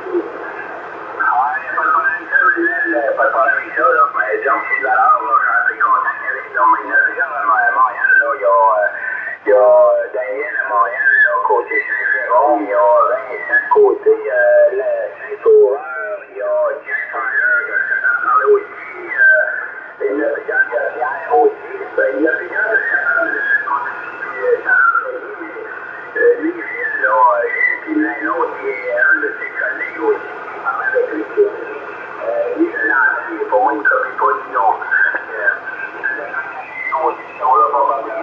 Pas de problème avec ça, là. Mais disons que c'est de valeur, là. J'ai là, mais il y a déjà à Montréal, là, il y a Daniel à Montréal, là, côté Saint-Jérôme, il y a Vincent côté Saint-Sauveur, il y a Jack Tyler, que je t'en parlais aussi, il y a Pierre aussi, il y a plusieurs de lui, Gilles, là, puis l'autre, il est un de ses collègues aussi, qui parle avec lui. Lui, je l'entends, il est pour moi, il ne copie pas du nom. Ils sont là, probablement.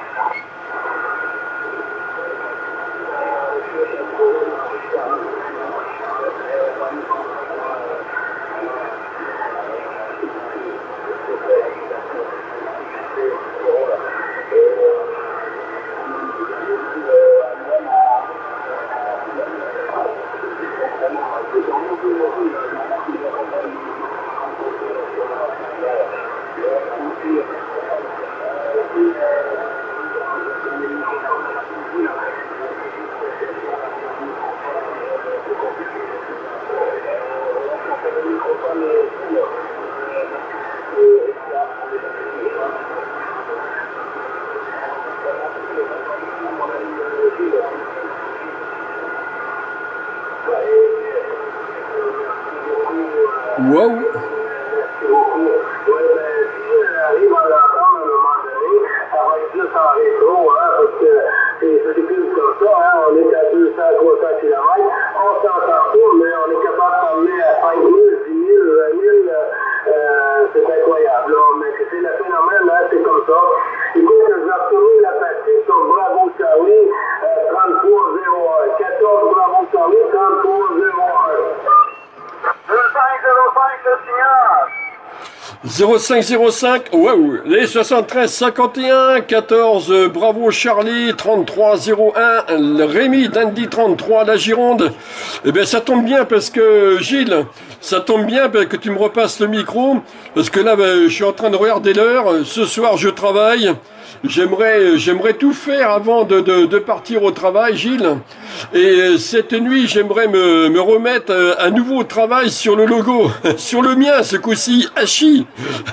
Wow. Merci beaucoup. Oui, mais si j'arrive à l'entendre à un moment donné, ça va être plus en rétro, hein, parce que c'est plus comme ça, hein, on est à 200, 300 km, on s'entend pas, mais on est capable d'emmener à 5 000, 10 000, 20 000, c'est incroyable, là, mais c'est le phénomène, hein, c'est comme ça. Écoute, je vais retourner la partie sur Bravo Charlie, 3301, 14 Bravo Charlie, 3301. 0505, le signal. 0505, wow, les 73 51, 14 Bravo Charlie, 3301, Rémi Dandy 33, la Gironde. Eh bien ça tombe bien parce que Gilles, ça tombe bien que tu me repasses le micro, parce que là je suis en train de regarder l'heure, ce soir je travaille. J'aimerais tout faire avant de partir au travail, Gilles. Et cette nuit, j'aimerais me remettre un nouveau travail sur le logo, sur le mien, ce coup-ci, Hachi.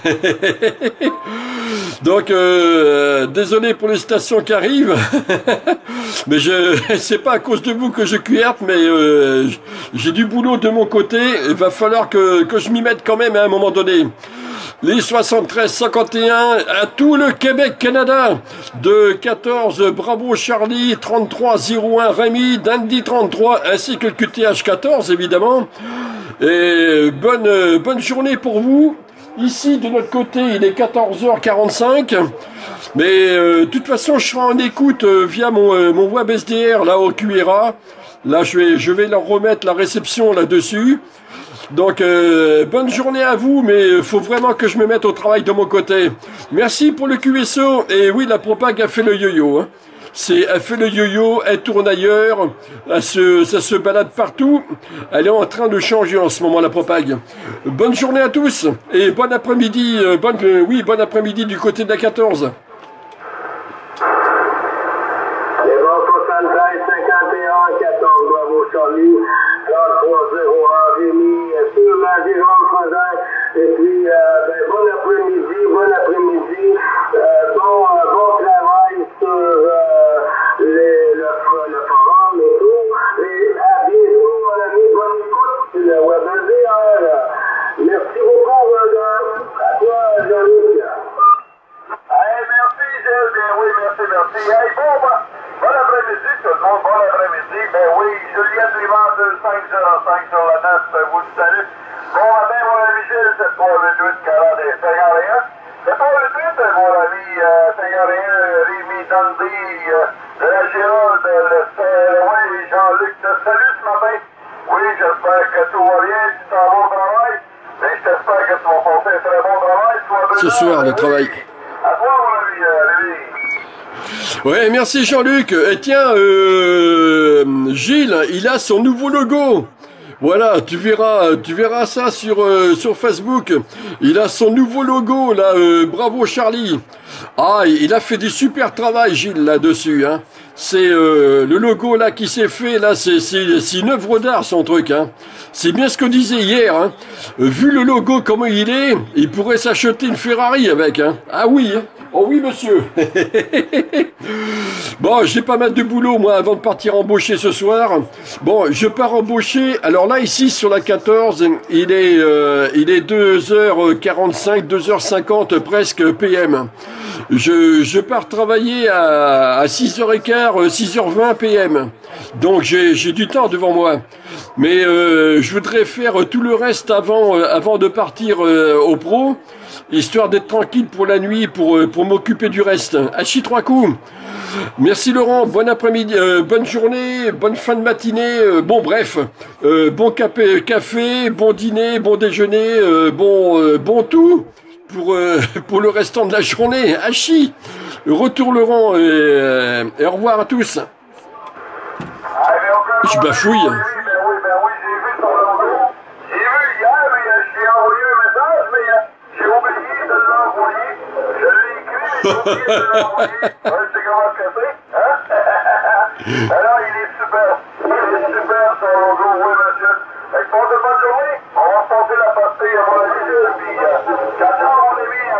Donc, désolé pour les stations qui arrivent, mais c'est pas à cause de vous que je cuerte, mais j'ai du boulot de mon côté. Il va falloir que je m'y mette quand même à un moment donné. Les 73-51 à tout le Québec-Canada, de 14 Bravo Charlie, 33-01 Rémi, Dandy 33, ainsi que le QTH 14 évidemment. Et bonne journée pour vous. Ici de notre côté il est 14h45, mais de toute façon je serai en écoute via mon web SDR là au QRA. Là je vais leur remettre la réception là-dessus. Donc, bonne journée à vous, mais il faut vraiment que je me mette au travail de mon côté. Merci pour le QSO. Et oui, la propague a fait le yo-yo. Hein. Elle fait le yo-yo, elle tourne ailleurs, ça se balade partout. Elle est en train de changer en ce moment, la propague. Bonne journée à tous et bon après-midi, bon après-midi du côté de la 14. Les bons 73, 51, 14, Bravo Charlie, 3301 Rémi, sur la Gironde Frosin. Et puis, bon après-midi, bon travail sur le forum et tout. Et à bientôt, mon ami, bonne écoute sur le WebSDR. Merci beaucoup, madame. À toi, Jean-Luc. Hey, merci, Gilles. Ben oui, merci. Hey, bon après-midi, tout le monde. Bon après-midi. Ben oui, Juliette Rivard 2505 sur la 9, vous le salue. Bon matin, mon ami Gilles, c'est 388 40 51. C'est pas le but, mon ami 51, Rémi Dandy, de la Gironde, oui, Jean-Luc, te salue ce matin. Oui, j'espère que tout va bien, tu t'en vas au travail. Et j'espère que tu vas passer un très bon travail. Ce soir, le travail. À toi, mon ami Rémi. Ouais, merci Jean-Luc. Et tiens, Gilles, il a son nouveau logo. Voilà, tu verras ça sur Facebook. Il a son nouveau logo là, Bravo Charlie. Ah, il a fait du super travail, Gilles, là-dessus. Hein. C'est le logo là qui s'est fait là, c'est une œuvre d'art son truc. Hein. C'est bien ce qu'on disait hier. Hein. Vu le logo comment il est, il pourrait s'acheter une Ferrari avec. Hein. Ah oui. Hein. Oh oui, monsieur. Bon, j'ai pas mal de boulot, moi, avant de partir embaucher ce soir. Bon, je pars embaucher. Alors là, ici, sur la 14, il est 2h45, 2h50 presque PM. Je pars travailler à 6h15, 6h20 PM. Donc, j'ai du temps devant moi. Mais je voudrais faire tout le reste avant de partir au pro, histoire d'être tranquille pour la nuit, pour m'occuper du reste. Hachi 3 coups. Merci Laurent, bon après-midi, bonne journée, bonne fin de matinée, bon bref, bon café, bon dîner, bon déjeuner, bon tout pour le restant de la journée. Hachi, retour Laurent et au revoir à tous. Je bafouille. Oui, j'ai vu ton logo. J'ai vu hier, mais je t'ai envoyé un message, mais j'ai oublié de l'envoyer. Je l'ai écrit, mais j'ai oublié de l'envoyer. Ouais, c'est comment que c'est, hein? Alors, il est super. Il est super, ton logo, oui, monsieur. Fait que pour de bonne journée, on va passer la pastille à mon avis, puis j'attends mon ami à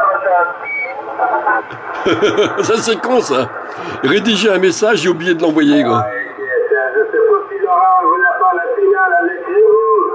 la prochaine. Ça c'est con ça. Rédiger un message, j'ai oublié de l'envoyer quoi. Je sais pas si Laurent veut la faire la finale avec nous.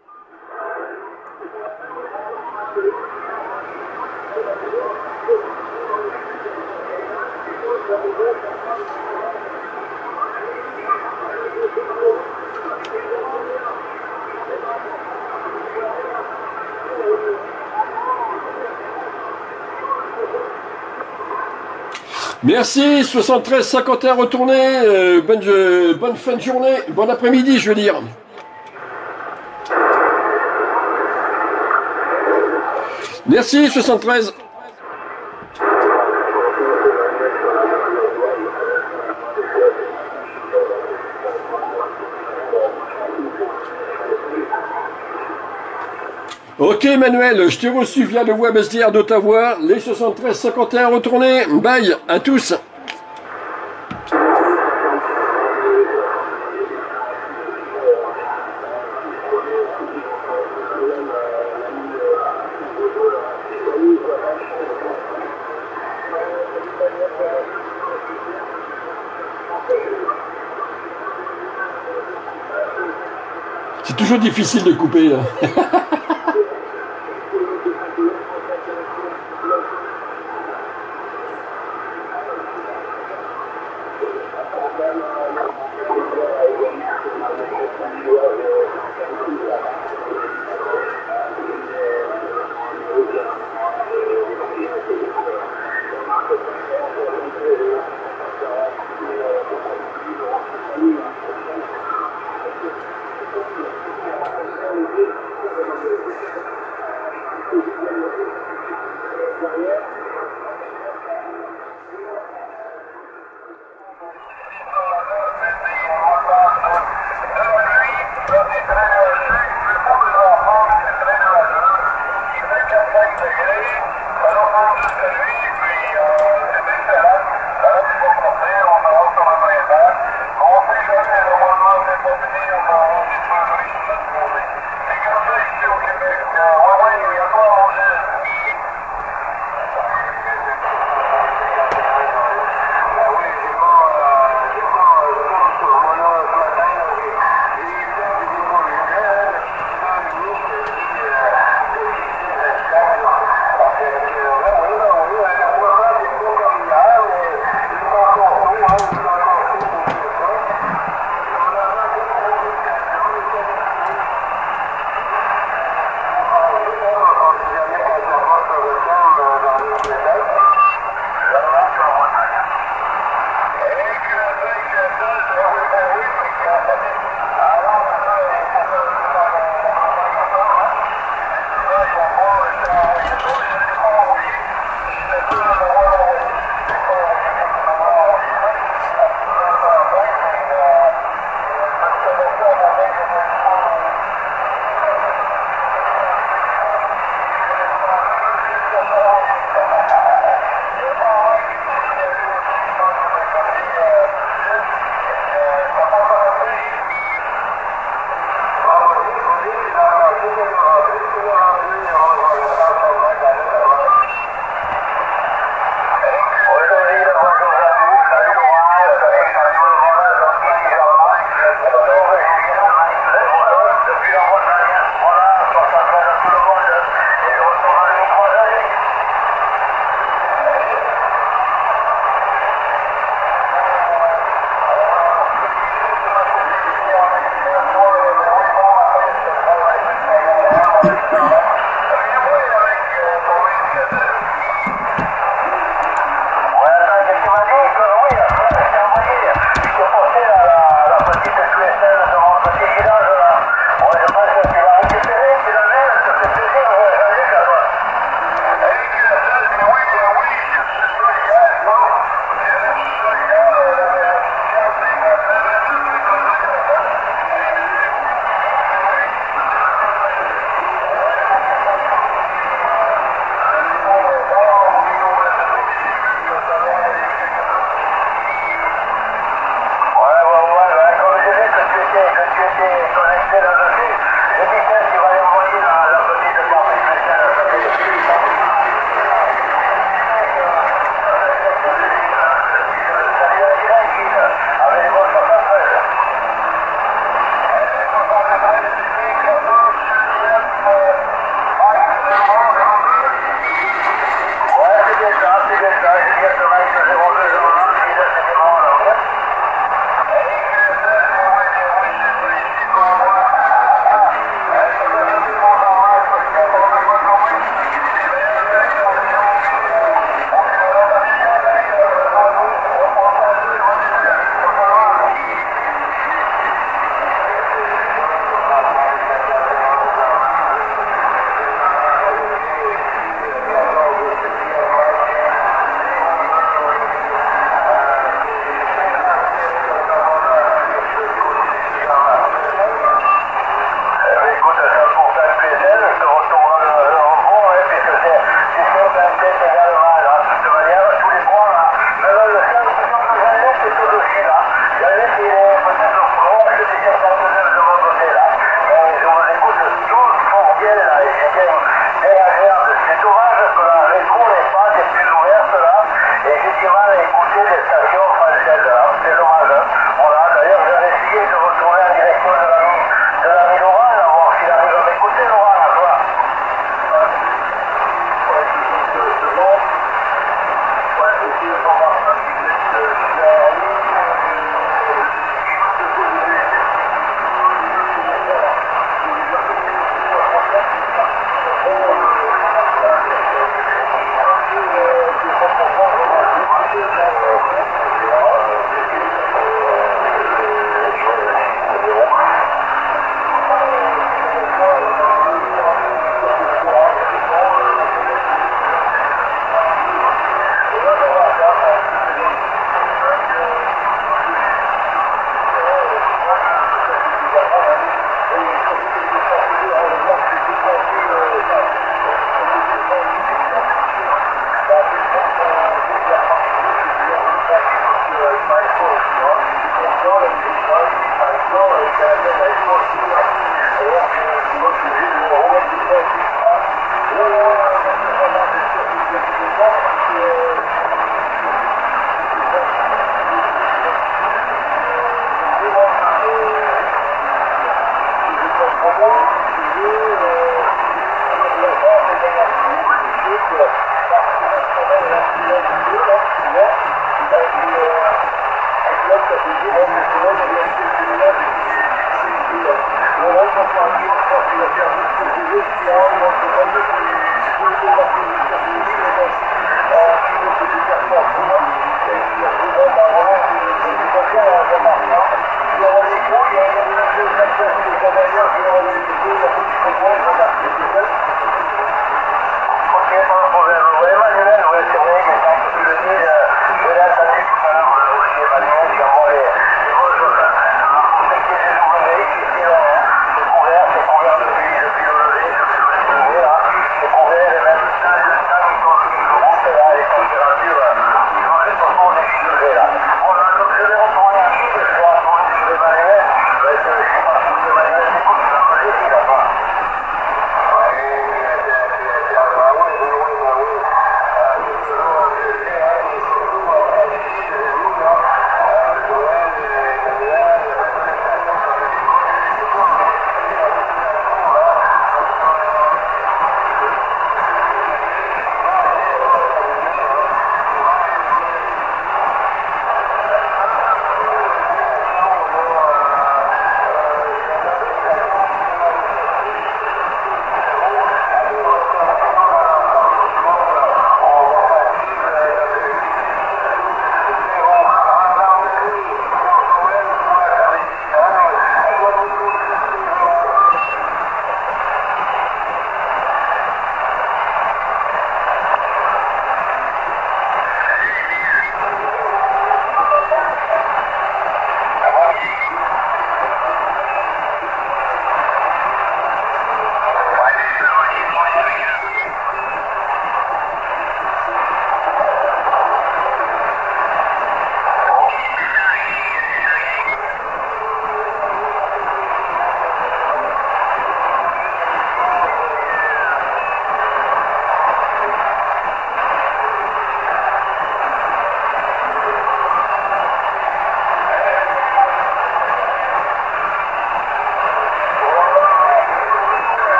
Merci, 73-51 retourné, bonne fin de journée, bon après-midi je veux dire. Merci 73. Ok Emmanuel, je t'ai reçu via le web SDR d'Ottawa, les 73-51 retournés, bye à tous. C'est toujours difficile de couper là.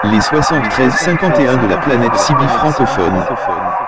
Les 73-51 de la planète Sibi francophone.